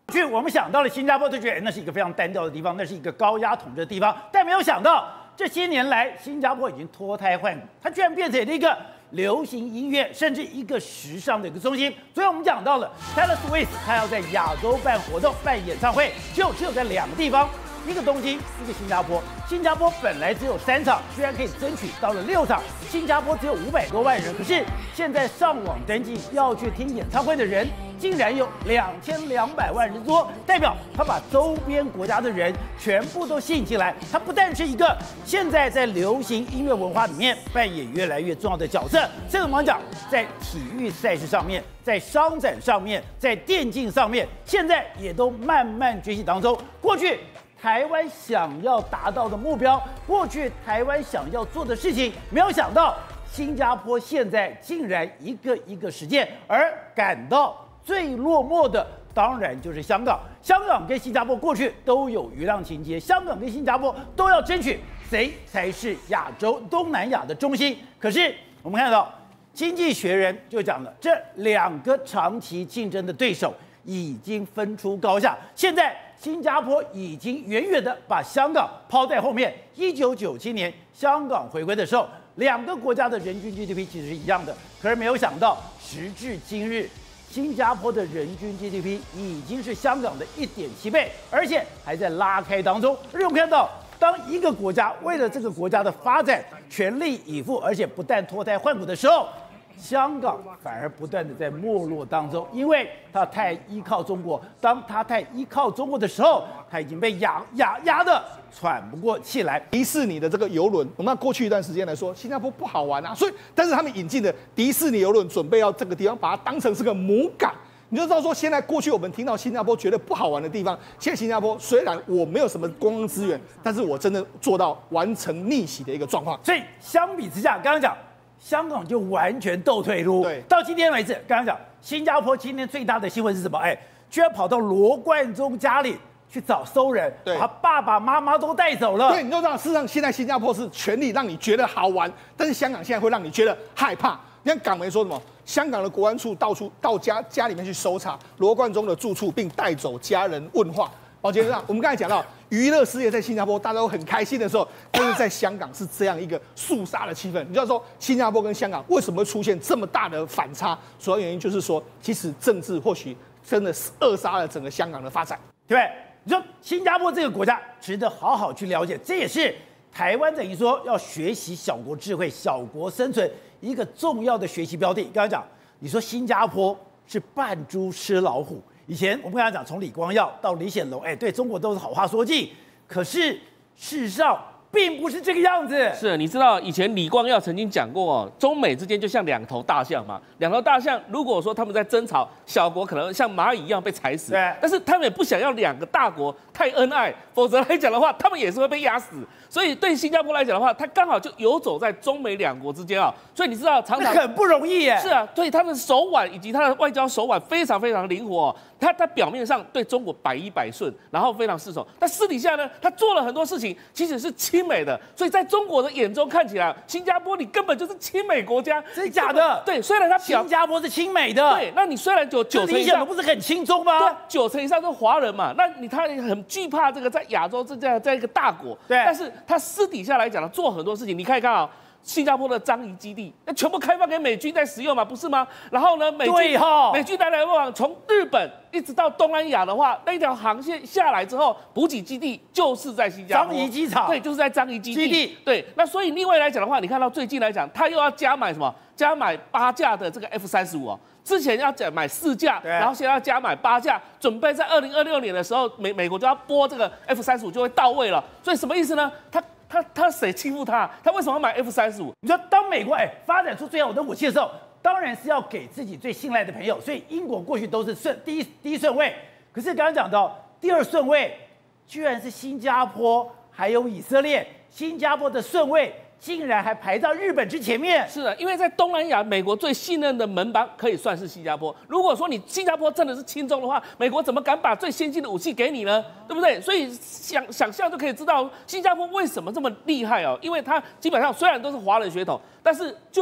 我们想到了新加坡，就觉得那是一个非常单调的地方，那是一个高压统治的地方，但没有想到这些年来，新加坡已经脱胎换骨，它居然变成了一个流行音乐，甚至一个时尚的一个中心。所以我们讲到了 Taylor Swift， 他要在亚洲办活动、办演唱会，只有在2个地方。一个东京，一个新加坡。新加坡本来只有3场，居然可以争取到了6场。新加坡只有500多万人，可是现在上网登记要去听演唱会的人，竟然有2200万人多，代表他把周边国家的人全部都吸引进来。他不但是一个现在在流行音乐文化里面扮演越来越重要的角色，甚至我们讲在体育赛事上面，在商展上面，在电竞上面，现在也都慢慢崛起当中。过去台湾想要达到的目标，过去台湾想要做的事情，没有想到新加坡现在竟然一个一个实践，而感到最落寞的当然就是香港。香港跟新加坡过去都有余量情节，香港跟新加坡都要争取谁才是亚洲、东南亚的中心。可是我们看到《经济学人》就讲了，这2个长期竞争的对手已经分出高下，现在新加坡已经远远的把香港抛在后面。1997年香港回归的时候，2个国家的人均 GDP 其实是一样的，可是没有想到，时至今日，新加坡的人均 GDP 已经是香港的1.7倍，而且还在拉开当中。而且我们看到，当一个国家为了这个国家的发展全力以赴，而且不但脱胎换骨的时候，香港反而不断的在没落当中，因为它太依靠中国。当它太依靠中国的时候，它已经被压得喘不过气来。 迪士尼的这个邮轮，我们过去一段时间来说，新加坡不好玩啊，所以但是他们引进的迪士尼邮轮，准备要这个地方把它当成是个母港。你就知道说，现在过去我们听到新加坡觉得不好玩的地方，现在新加坡虽然我没有什么观光资源，但是我真的做到完成逆袭的一个状况。 所以相比之下，刚刚讲香港就完全倒退路。 对， 到今天为止，刚刚讲新加坡今天最大的新闻是什么？居然跑到罗贯中家里去找搜人，把爸爸妈妈都带走了。 对，你就知道，事实上现在新加坡是全力让你觉得好玩，但是香港现在会让你觉得害怕。你看港媒说什么？香港的国安处到处到家里面去搜查罗贯中的住处，并带走家人问话。宝杰上，我们刚才讲到娱乐事业在新加坡大家都很开心的时候，但是在香港是这样一个肃杀的气氛。你知道说新加坡跟香港为什么会出现这么大的反差？主要原因就是说，其实政治或许真的是扼杀了整个香港的发展， 对不对？你说新加坡这个国家值得好好去了解，这也是台湾等于说要学习小国智慧、小国生存一个重要的学习标的。刚才讲，你说新加坡是扮猪吃老虎。以前我们刚才讲，从李光耀到李显龙，对中国都是好话说尽。可是事实上并不是这个样子。 是，你知道以前李光耀曾经讲过，中美之间就像2头大象嘛。2头大象，如果说他们在争吵，小国可能像蚂蚁一样被踩死。 对。 但是他们也不想要2个大国太恩爱，否则来讲的话，他们也是会被压死。所以对新加坡来讲的话，它刚好就游走在中美2国之间啊。所以你知道，常常很不容易耶。 是啊，所以他的手腕以及他的外交手腕非常非常灵活哦。他表面上对中国百依百顺，然后非常侍从，但私底下呢，他做了很多事情，其实是亲美的。所以在中国的眼中看起来，新加坡你根本就是亲美国家， 真的假的？ 对，虽然他新加坡是亲美的， 对，那你虽然9成以上不是很亲中吗？ 对，9成以上都是华人嘛，那他很惧怕这个在亚洲这样一个大国， 对， 但是他私底下来讲做很多事情，你看一看啊。新加坡的樟宜基地，那全部开放给美军在使用嘛，不是吗？然后呢，美军来来往往，从日本一直到东南亚的话，那条航线下来之后，补给基地就是在新加坡樟宜机场， 对，就是在樟宜基地。对，那所以另外来讲的话，你看到最近来讲，他又要加买什么？加买8架的这个 F-35哦。之前要买4架，然后现在要加买8架，准备在2026年的时候，美国就要拨这个 F-35就会到位了。所以什么意思呢？他谁欺负他？他为什么要买 F-35？ 你说当美国发展出最好的武器的时候，当然是要给自己最信赖的朋友。所以英国过去都是第一顺位，可是刚刚讲到第2顺位，居然是新加坡还有以色列。新加坡的顺位竟然还排到日本之前面。 是的，因为在东南亚，美国最信任的门邦可以算是新加坡。如果说你新加坡真的是亲中的话，美国怎么敢把最先进的武器给你呢？对不对？所以想象就可以知道新加坡为什么这么厉害哦。因为它基本上虽然都是华人血统，但是就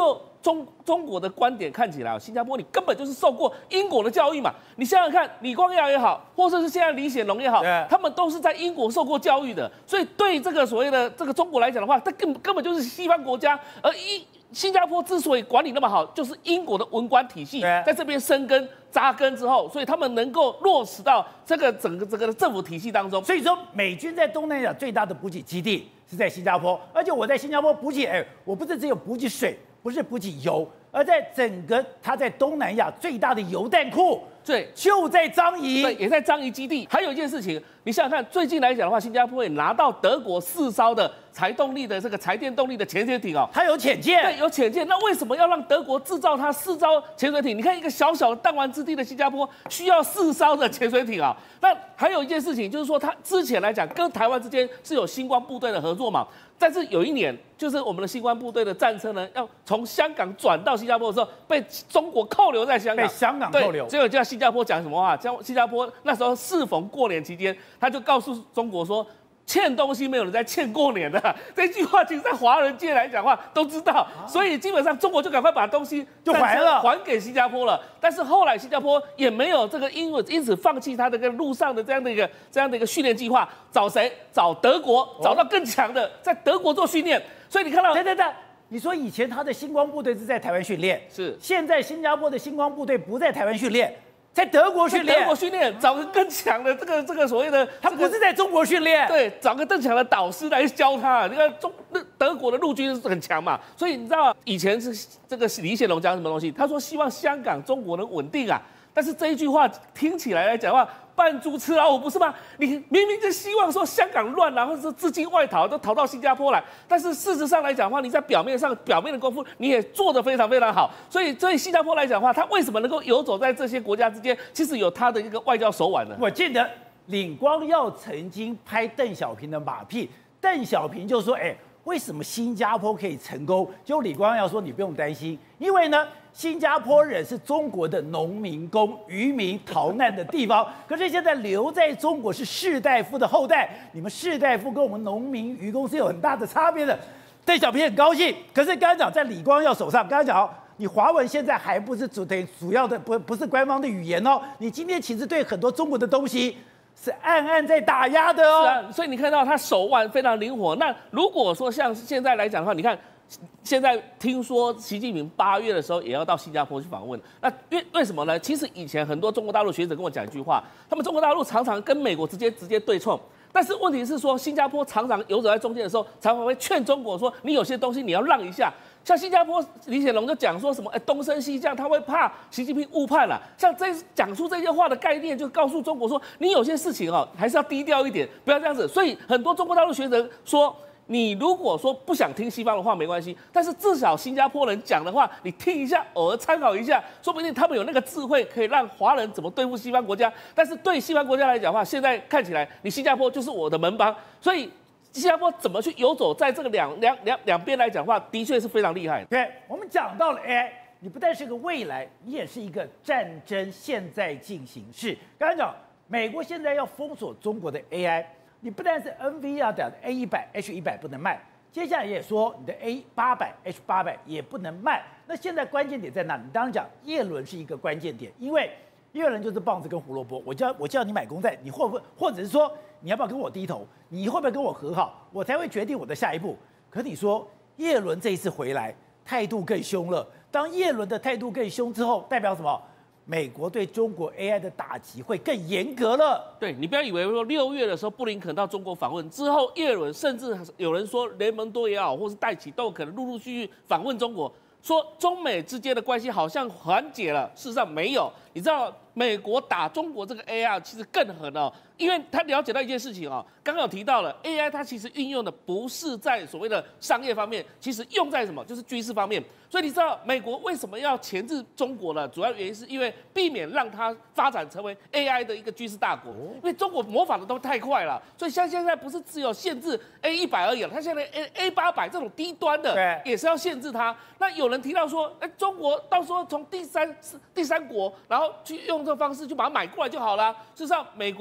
中国的观点看起来，新加坡你根本就是受过英国的教育嘛。你想想看，李光耀也好，或者是现在李显龙也好，他们都是在英国受过教育的，所以对这个所谓的这个中国来讲的话，它根本就是西方国家，而新加坡之所以管理那么好，就是英国的文官体系在这边生根扎根之后，所以他们能够落实到这个整个的政府体系当中。 所以说，美军在东南亚最大的补给基地是在新加坡，而且我在新加坡补给，我不是只有补给水，不是补给油，而在整个它在东南亚最大的油弹库， 对， 就在樟宜， 对，也在樟宜基地。还有一件事情，你想想看，最近来讲的话，新加坡也拿到德国4艘的柴电动力的潜水艇哦， 它有潜舰， 对，有潜舰。那为什么要让德国制造它4艘潜水艇？你看一个小小的弹丸之地的新加坡需要4艘的潜水艇啊。那还有一件事情就是说，它之前来讲跟台湾之间是有星光部队的合作嘛，但是有一年就是我们的星光部队的战车呢，要从香港转到新加坡的时候，被中国扣留在香港， 被香港扣留。 结果叫新加坡讲什么话？新加坡那时候适逢过年期间，他就告诉中国说，欠东西没有人在欠过年的。这句话其实在华人界来讲话都知道，所以基本上中国就赶快把东西就还给新加坡了。但是后来新加坡也没有这个因此放弃他的路上的这样的一个训练计划，找谁？找德国，找到更强的，在德国做训练。所以你看到， 等，你说以前他的星光部队是在台湾训练， 是现在新加坡的星光部队不在台湾训练，在德国训练， 德国训练，找个更强的这个所谓的， 他不是在中国训练， 对，找个更强的导师来教他。你看德国的陆军是很强嘛，所以你知道以前是这个李显龙讲什么东西？他说希望香港中国能稳定啊，但是这一句话听起来讲的话，扮猪吃老虎不是吗？你明明就希望说香港乱，然后是资金外逃，都逃到新加坡来，但是事实上来讲的话，你在表面的功夫你也做得非常非常好，所以对新加坡来讲的话，它为什么能够游走在这些国家之间，其实有它的一个外交手腕呢？ 我记得李光耀曾经拍邓小平的马屁，邓小平就说：“为什么新加坡可以成功？”结果李光耀说：“你不用担心，因为呢。”新加坡人是中国的农民工、渔民逃难的地方，可是现在留在中国是士大夫的后代。你们士大夫跟我们农民渔工是有很大的差别的。邓小平很高兴，可是刚刚讲在李光耀手上，刚刚讲你华文现在还不是主要的不是官方的语言哦。你今天其实对很多中国的东西是暗暗在打压的哦。 是啊，所以你看到他手腕非常灵活。那如果说像现在来讲的话，你看。现在听说习近平8月的时候也要到新加坡去访问，那为什么呢？其实以前很多中国大陆学者跟我讲一句话，他们中国大陆常常跟美国直接对冲，但是问题是说新加坡常常游走在中间的时候，常常会劝中国说，你有些东西你要让一下。像新加坡李显龙就讲说什么，东升西降，他会怕习近平误判了。像讲出这些话的概念，就告诉中国说，你有些事情还是要低调一点，不要这样子。所以很多中国大陆学者说。你如果说不想听西方的话没关系，但是至少新加坡人讲的话，你听一下，偶尔参考一下，说不定他们有那个智慧，可以让华人怎么对付西方国家。但是对西方国家来讲的话，现在看起来，你新加坡就是我的门帮，所以新加坡怎么去游走在这个两边来讲的话，的确是非常厉害的。 对，我们讲到了 AI， 你不但是个未来，你也是一个战争现在进行式。刚才讲，美国现在要封锁中国的 AI。你不但是 NVIDIA 的 A100、H100 不能卖，接下来也说你的 A800、H800 也不能卖。那现在关键点在哪？你当然讲叶伦是一个关键点，因为叶伦就是棒子跟胡萝卜。我叫你买公债，你会不会，或者是说你要不要跟我低头？你会不会跟我和好？我才会决定我的下一步。可你说叶伦这一次回来态度更凶了。当叶伦的态度更凶之后，代表什么？美国对中国 AI 的打击会更严格了。 对，你不要以为说6月的时候布林肯到中国访问之后，叶伦甚至有人说雷蒙多也好，或是戴启都可能陆续访问中国，说中美之间的关系好像缓解了。事实上没有，你知道美国打中国这个 AI 其实更狠哦，因为他了解到一件事情哦，刚刚有提到了 AI， 它其实运用的不是在所谓的商业方面，其实用在什么，就是军事方面。所以你知道美国为什么要钳制中国呢？主要原因是因为避免让它发展成为 AI 的一个军事大国，因为中国模仿的都太快了，所以像现在不是只有限制 A100而已了，它现在 A800这种低端的也是要限制它。那有人提到说，中国到时候从第三国，然后去用这个方式就把它买过来就好了。事实上，美国做事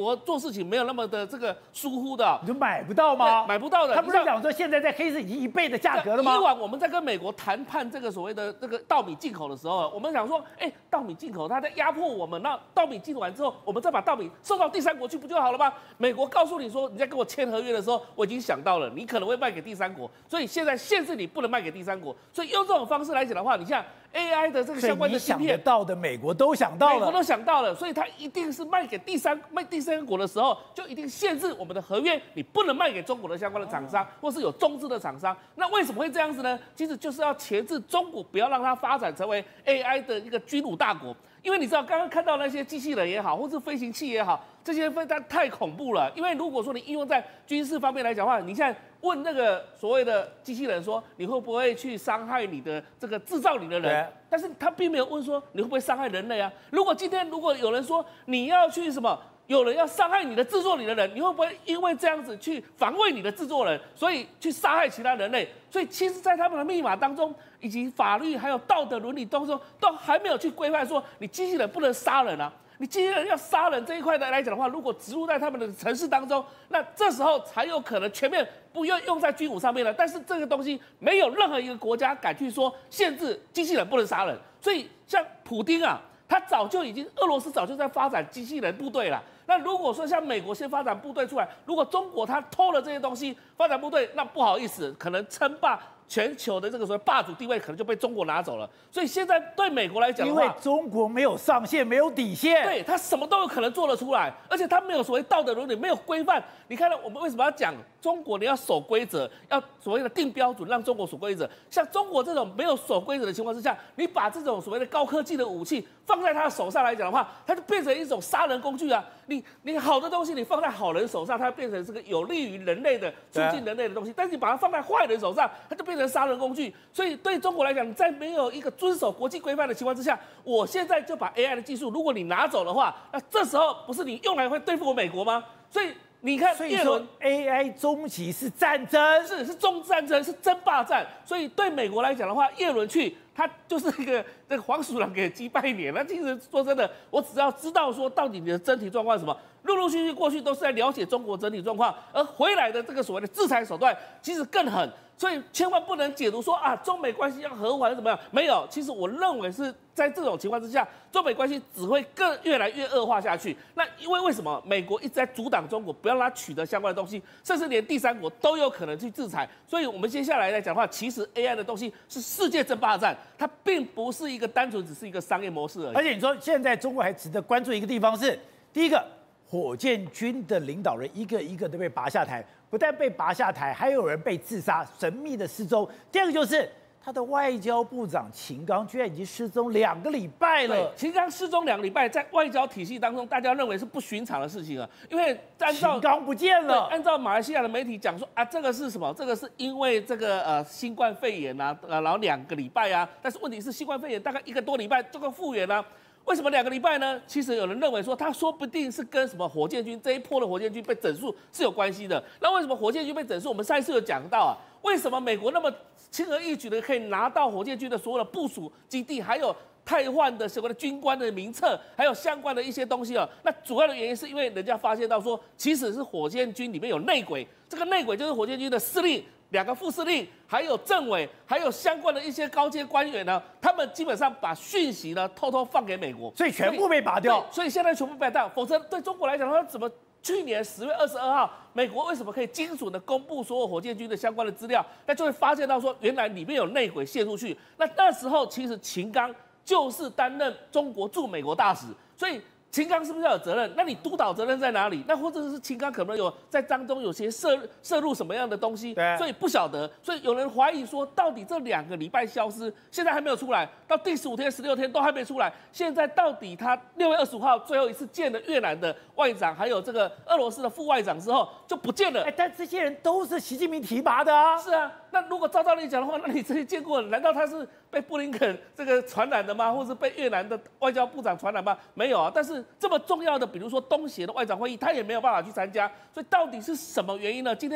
事情没有那么的这个疏忽的， 你就买不到吗？ 买不到的。 他不是讲说现在在黑市已经1倍的价格了吗？ 以往我们在跟美国谈判这个所谓的这个稻米进口的时候，我们想说，稻米进口他在压迫我们，那稻米进完之后，我们再把稻米送到第三国去不就好了吗？美国告诉你说，你在跟我签合约的时候，我已经想到了，你可能会卖给第三国，所以现在限制你不能卖给第三国，所以用这种方式来讲的话，你像 AI 的这个相关的芯片， 想得到的美国都想到了， 美国都想到了，所以它一定是卖第三国的时候，就一定限制我们的合约，你不能卖给中国的相关的厂商，或是有中资的厂商。那为什么会这样子呢？其实就是要钳制中国，不要让它发展成为 AI 的一个军武大国。因为你知道，刚刚看到那些机器人也好，或是飞行器也好，这些太恐怖了。因为如果说你应用在军事方面来讲的话，你现在问那个所谓的机器人说，你会不会去伤害你的这个制造你的人？但是他并没有问说你会不会伤害人类啊。如果今天有人说你要去什么，有人要伤害你的制作你的人，你会不会因为这样子去防卫你的制作人，所以去杀害其他人类？所以其实，在他们的密码当中，以及法律还有道德伦理当中，都还没有去规范说你机器人不能杀人啊。你机器人要杀人这一块来讲的话，如果植入在他们的城市当中，那这时候才有可能全面不用在军武上面了。但是这个东西没有任何一个国家敢去说限制机器人不能杀人，所以像普丁啊，他俄罗斯早就在发展机器人部队了。那如果说像美国先发展部队出来，如果中国他偷了这些东西发展部队，那不好意思，可能称霸全球的这个所谓霸主地位可能就被中国拿走了。所以现在对美国来讲的话， 因为中国没有上限，没有底线， 对他什么都有可能做得出来，而且他没有所谓道德伦理，没有规范。你看到我们为什么要讲中国？你要守规则，要所谓的定标准，让中国守规则。像中国这种没有守规则的情况之下，你把这种所谓的高科技的武器放在他的手上来讲的话，它就变成一种杀人工具啊！你好的东西你放在好人手上，它变成这个有利于人类的、促进人类的东西；但是你把它放在坏人手上，它就变成杀人工具。所以对中国来讲，你在没有一个遵守国际规范的情况之下，我现在就把 AI 的技术，如果你拿走的话，那这时候不是你用来会对付我美国吗？所以你看， 所以说 AI 终极是战争， 是中战争，是争霸战。所以对美国来讲的话，叶伦去，他就是一个这个黄鼠狼给鸡拜年。那其实说真的，我只要知道说到底你的整体状况是什么，陆陆续续过去都是在了解中国整体状况，而回来的这个所谓的制裁手段，其实更狠。所以千万不能解读说啊，中美关系要和缓怎么样？没有，其实我认为是在这种情况之下，中美关系只会越来越恶化下去。那因为什么？美国一直在阻挡中国，不要让它取得相关的东西，甚至连第三国都有可能去制裁。所以我们接下来来讲的话，其实 AI 的东西是世界争霸战，它并不是一个单纯只是一个商业模式而已。 而且你说现在中国还值得关注一个地方是，第一个，火箭军的领导人一个一个都被拔下台。不但被拔下台，还有人被自杀，神秘的失踪。第二个就是他的外交部长秦刚居然已经失踪2个礼拜了。 秦刚失踪2个礼拜，在外交体系当中，大家认为是不寻常的事情啊。因为按照秦刚不见了， 按照马来西亚的媒体讲说啊，这个是什么？这个是因为这个新冠肺炎啊，然后2个礼拜啊。但是问题是新冠肺炎大概1个多礼拜这个复原啊。为什么2个礼拜呢？其实有人认为说，他说不定是跟什么火箭军这一波的火箭军被整肃是有关系的。那为什么火箭军被整肃？我们上一次有讲到啊，为什么美国那么轻而易举的可以拿到火箭军的所有的部署基地，还有汰换的所谓的军官的名册，还有相关的一些东西啊？那主要的原因是因为人家发现到说，其实是火箭军里面有内鬼，这个内鬼就是火箭军的司令。2个副司令，还有政委，还有相关的一些高阶官员呢，他们基本上把讯息呢偷偷放给美国， 所以全部被拔掉。 所以现在全部被拔掉，否则对中国来讲的话，怎么去年10月22号，美国为什么可以精准的公布所有火箭军的相关的资料？那就会发现到说，原来里面有内鬼泄出去。那时候其实秦刚就是担任中国驻美国大使，所以。秦刚是不是要有责任？那你督导责任在哪里？那或者是秦刚可能有在当中有些摄入什么样的东西，所以不晓得。所以有人怀疑说，到底这2个礼拜消失，现在还没有出来，到第15天、16天都还没出来。现在到底他6月25号最后一次见了越南的外长，还有这个俄罗斯的副外长之后就不见了。 但这些人都是习近平提拔的啊。 是啊，那如果照道理讲的话，那你这些见过，难道他是被布林肯这个传染的吗？或是被越南的外交部长传染吗？没有啊，但是。这么重要的，比如说东协的外长会议，他也没有办法去参加，所以到底是什么原因呢？今天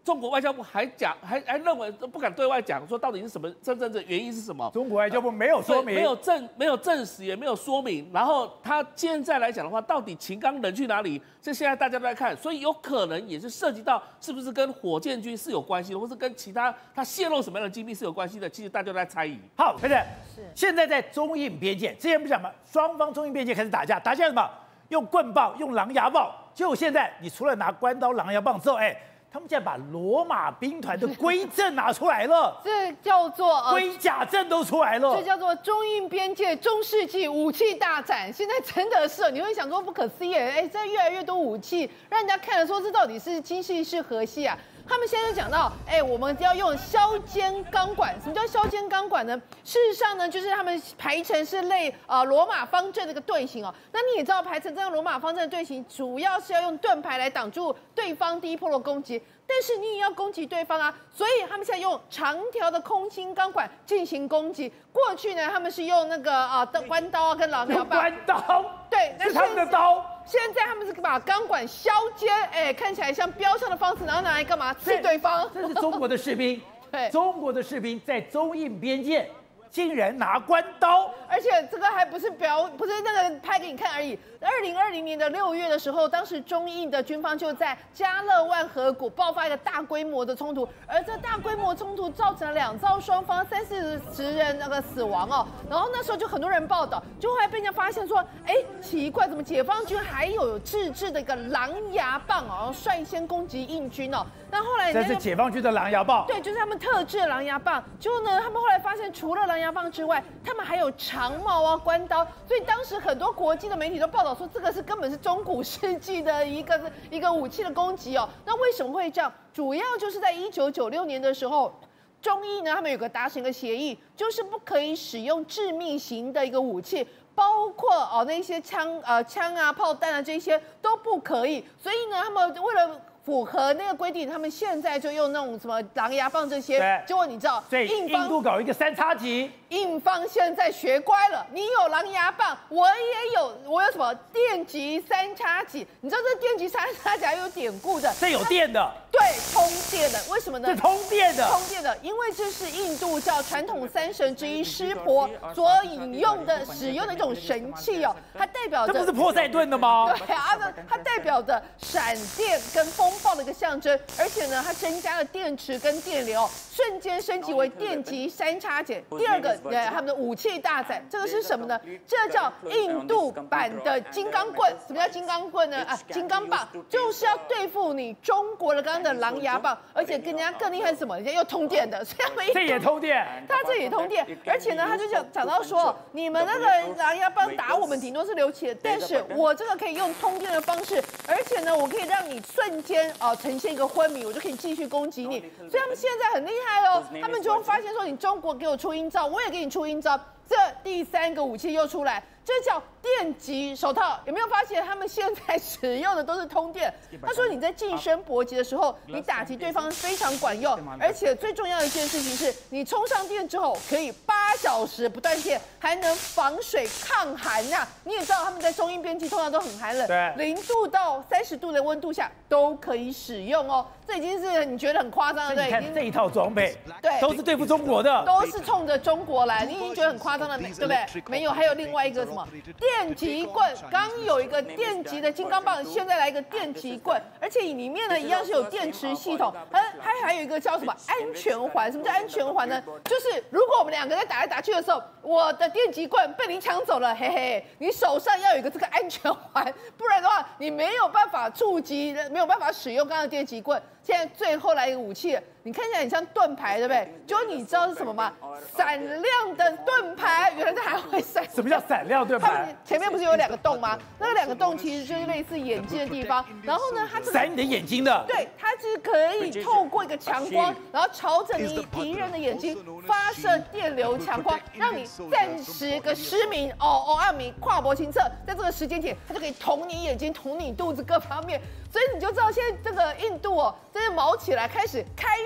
中国外交部还认为不敢对外讲说到底是什么真正的原因是什么。 中国外交部没有说明， 没有证实，也没有说明。然后他现在来讲的话，到底秦刚人去哪里？这现在大家都在看，所以有可能也是涉及到是不是跟火箭军是有关系的，或是跟其他他泄露什么样的机密是有关系的。其实大家都在猜疑。 好，开始。现在在中印边界，之前不讲吗？双方中印边界开始打架，打架什么？用棍棒，用狼牙棒。结果现在你除了拿关刀、狼牙棒之后，他们现在把罗马兵团的龟阵拿出来了， 这叫做龟甲阵都出来了， 这叫做中印边界中世纪武器大展。现在真的是你会想说不可思议，现在越来越多武器，让人家看了说这到底是精细是河西啊？他们现在就讲到，我们要用削尖钢管。什么叫削尖钢管呢？事实上呢，就是他们排成是类罗马方阵的一个队形哦。那你也知道，排成这样罗马方阵的队形，主要是要用盾牌来挡住对方第一波的攻击。但是你也要攻击对方啊，所以他们现在用长条的空心钢管进行攻击。过去呢，他们是用那个关刀啊跟狼牙棒。 关刀， 对， 是他们的刀。 现在他们是把钢管削尖，看起来像标枪的方式，然后拿来干嘛？刺对方。 这是中国的士兵， 对， 中国的士兵在中印边界竟然拿关刀， 而且这个还不是那个拍给你看而已。2020年的6月的时候，当时中印的军方就在加勒万河谷爆发一个大规模的冲突，而这大规模冲突造成了两造双方30-40人那个死亡哦。然后那时候就很多人报道，就后来被人家发现说，奇怪，怎么解放军还有自制的一个狼牙棒哦，率先攻击印军哦。那后来这是解放军的狼牙棒， 对，就是他们特制的狼牙棒。结果呢，他们后来发现，除了狼牙棒之外，他们还有长矛啊、关刀。所以当时很多国际的媒体都报道说，这个是根本是中古世纪的一个武器的攻击哦。那为什么会这样？主要就是在1996年的时候，中印呢他们有个达成一个协议，就是不可以使用致命型的一个武器。包括那些枪啊、炮弹啊这些都不可以。所以呢，他们为了符合那个规定，他们现在就用那种什么狼牙棒这些。结果你知道， 所以印度搞一个3叉戟， 印方现在学乖了，你有狼牙棒，我有什么电击3叉戟？你知道这电击3叉戟还有典故的， 这有电的， 对，通电的。为什么呢？ 这通电的， 通电的，因为这是印度教传统3神之一湿婆所使用的一种神器哦，它代表着， 这不是波塞顿的吗？ 对啊，它代表着闪电跟风暴的一个象征，而且呢，它增加了电池跟电流，瞬间升级为电击3叉戟。第二个，他们的武器大展，这个是什么呢？这叫印度版的金刚棍。什么叫金刚棍呢？金刚棒就是要对付你中国的刚刚的狼牙棒，而且更厉害是什么？人家又通电的，所以这也通电， 它这也通电，而且呢，他就讲到说，你们那个狼牙棒打我们顶多是流血，但是我这个可以用通电的方式，而且呢，我可以让你瞬间呈现一个昏迷，我就可以继续攻击你。所以他们现在很厉害哦，他们就发现说，你中国给我出阴招，我也给你出阴招。这第3个武器又出来，这叫电击手套。有没有发现他们现在使用的都是通电？他说你在近身搏击的时候，你打击对方非常管用，而且最重要的一件事情是，你充上电之后可以8小时不断电，还能防水抗寒呐。你也知道他们在中印边境通常都很寒冷，0度到30度的温度下都可以使用哦。这已经是你觉得很夸张了，对？ 你看这一套装备， 对， 都是对付中国的， 都是冲着中国来，你已经觉得很夸张了，对不对？没有，还有另外一个什么电击棍，刚有一个电击的金刚棒，现在来一个电击棍，而且里面呢一样是有电池系统，还有一个叫什么安全环？什么叫安全环呢？就是如果我们2个在打来打去的时候，我的电击棍被你抢走了，嘿嘿，你手上要有一个这个安全环，不然的话你没有办法触及，没有办法使用刚刚的电击棍。现在最后来一个武器，你看起来很像盾牌，对不对？就你知道是什么吗？闪亮的盾牌，原来它还会闪。 什么叫闪亮盾牌？ 前面不是有2个洞吗？那2个洞其实就是类似眼睛的地方。然后呢，它闪你的眼睛的。 对，它是可以透过一个强光，然后朝着你敌人的眼睛发射电流强光，让你暂时个失明，暗迷跨脖清澈，在这个时间点，它就可以捅你眼睛、捅你肚子各方面。所以你就知道现在这个印度真是毛起来，开始开发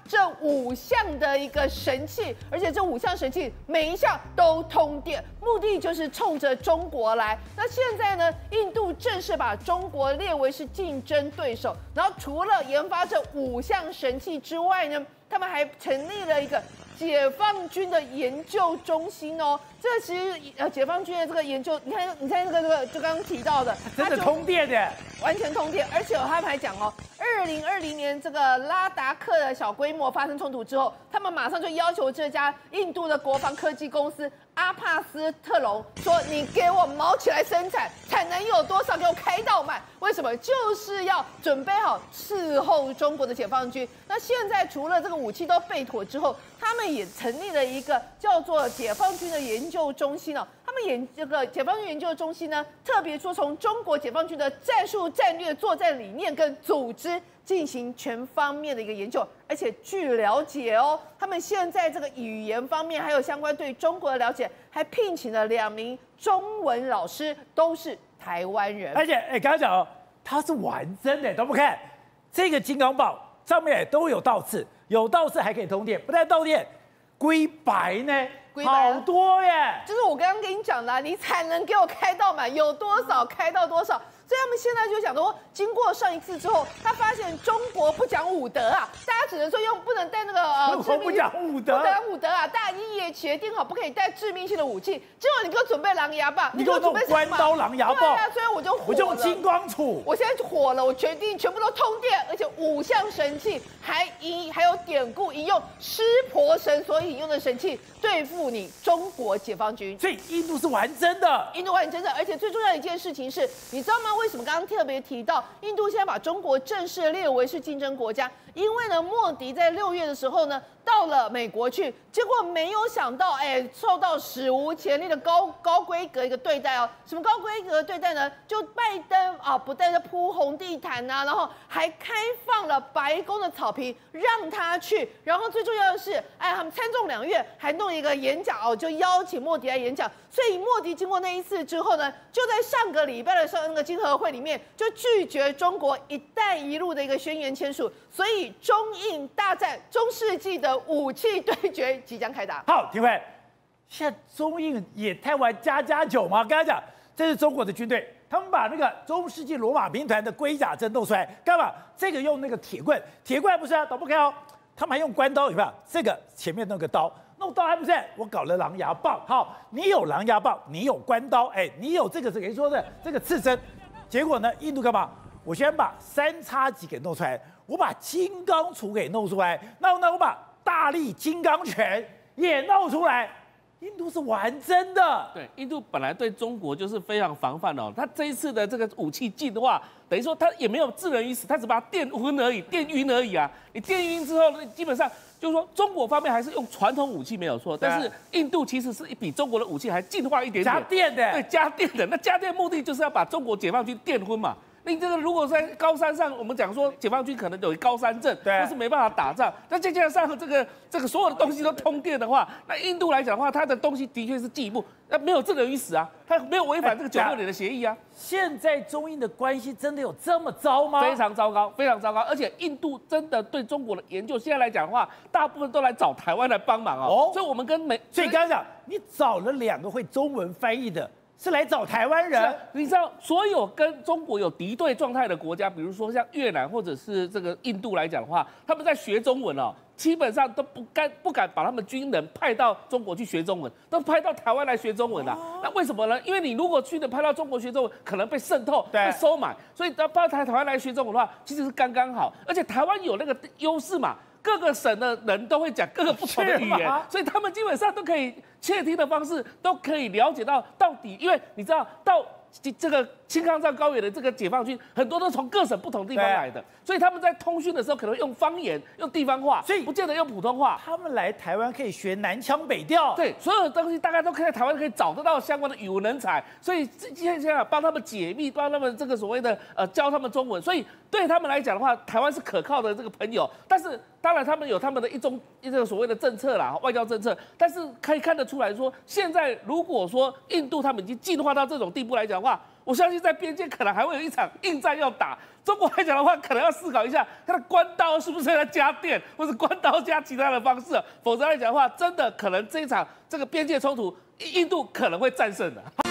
这5项的一个神器，而且这5项神器每一项都通电，目的就是冲着中国来。那现在呢，印度正式把中国列为是竞争对手，然后除了研发这5项神器之外呢，他们还成立了一个解放军的研究中心哦。这其实解放军的这个研究，你看这个就刚刚提到的， 真的通电的， 完全通电，而且他们还讲哦，2020年这个拉达克的小规模发生冲突之后，他们马上就要求这家印度的国防科技公司阿帕斯特隆说：“你给我毛起来生产，产能有多少给我开到满。”为什么？就是要准备好伺候中国的解放军。那现在除了这个武器都备妥之后，他们也成立了一个叫做解放军的研究中心哦。他们这个解放军研究中心呢，特别说从中国解放军的战术、战略、作战理念跟组织进行全方面的一个研究，而且据了解哦，他们现在这个语言方面还有相关对中国的了解，还聘请了2名中文老师，都是台湾人。 而且刚刚讲哦，它是完整的，都不看这个金刚棒上面都有倒刺，有倒刺还可以通电，不但通电，龟白呢，好多耶！ 就是我刚刚跟你讲的，你产能给我开到满，有多少开到多少。所以他们现在就想说，经过上一次之后，他发现中国不讲武德啊，大家只能说不能带那个致命不讲武德， 不讲武德啊，大家也协定好不可以带致命性的武器。结果你给我准备狼牙棒， 你给我准备关刀狼牙棒，对啊，所以我就火了， 我就用金光杵， 我现在火了，我决定全部都通电，而且5项神器还有典故引用湿婆神所引用的神器对付你中国解放军。 所以印度是完真的， 印度完真的，而且最重要的一件事情是，你知道吗？为什么刚刚特别提到印度现在把中国正式列为是竞争国家？因为呢，莫迪在6月的时候呢，到了美国去，结果没有想到，受到史无前例的高规格一个对待哦。什么高规格的对待呢？就拜登啊，不但是铺红地毯呐，然后还开放了白宫的草坪让他去。然后最重要的是，他们参众两院还弄一个演讲哦，就邀请莫迪来演讲。所以莫迪经过那一次之后呢，就在上个礼拜的那个经合会里面，就拒绝中国“一带一路”的一个宣言签署。所以中印大战中世纪的武器对决即将开打。 好，廷辉，现在中印也太玩++9吗？刚才讲这是中国的军队，他们把那个中世纪罗马兵团的龟甲阵弄出来，干嘛？这个用那个铁棍不是啊，倒不开哦，他们还用关刀，有没有？这个前面那个刀。弄刀还不是？我搞了狼牙棒。好，你有狼牙棒，你有关刀，你有这个是可以说的这个刺针。结果呢，印度干嘛？我先把3x戟给弄出来，我把金刚杵给弄出来，那我把大力金刚拳也弄出来。印度是玩真的， 对，印度本来对中国就是非常防范哦。他这一次的这个武器进的话，等于说他也没有置人于死，他只把它电晕而已，电晕而已啊。你电晕之后，基本上就是说中国方面还是用传统武器没有错，但是印度其实是比中国的武器还进化一点点， 加电的， 对，加电的。那加电目的就是要把中国解放军电昏嘛。你这个如果在高山上，我们讲说解放军可能有高山症， 对， 或是没办法打仗。那再加上这个所有的东西都通电的话，那印度来讲的话，它的东西的确是进一步，那没有置人于死啊，它没有违反这个96年的协议啊。 现在中印的关系真的有这么糟吗？ 非常糟糕，非常糟糕。而且印度真的对中国的研究，现在来讲的话，大部分都来找台湾来帮忙哦。所以我们跟所以刚刚讲，你找了2个会中文翻译的。是来找台湾人， 你知道，所有跟中国有敌对状态的国家，比如说像越南或者是这个印度来讲的话，他们在学中文哦，基本上都不敢把他们军人派到中国去学中文，都派到台湾来学中文啊。那为什么呢？因为你如果去派到中国学中文，可能被渗透、被收买，所以到台湾来学中文的话，其实是刚刚好。而且台湾有那个优势嘛。各个省的人都会讲各个不同的语言，所以他们基本上都可以窃听的方式都可以了解到底，因为你知道到这个青康藏高原的这个解放军很多都从各省不同地方来的，所以他们在通讯的时候可能用方言、用地方话，所以不见得用普通话。 他们来台湾可以学南腔北调， 对，所有的东西大概都可以在台湾可以找得到相关的语文人才，所以现在帮他们解密，帮他们这个所谓的教他们中文，所以对他们来讲的话，台湾是可靠的这个朋友。但是当然他们有他们的一个所谓的政策啦，外交政策，但是可以看得出来说，现在如果说印度他们已经进化到这种地步来讲的话， 我相信在边界可能还会有一场硬战要打。中国来讲的话，可能要思考一下，它的关刀是不是在加电，或是关刀加其他的方式，否则来讲的话，真的可能这一场这个边界冲突，印度可能会战胜的。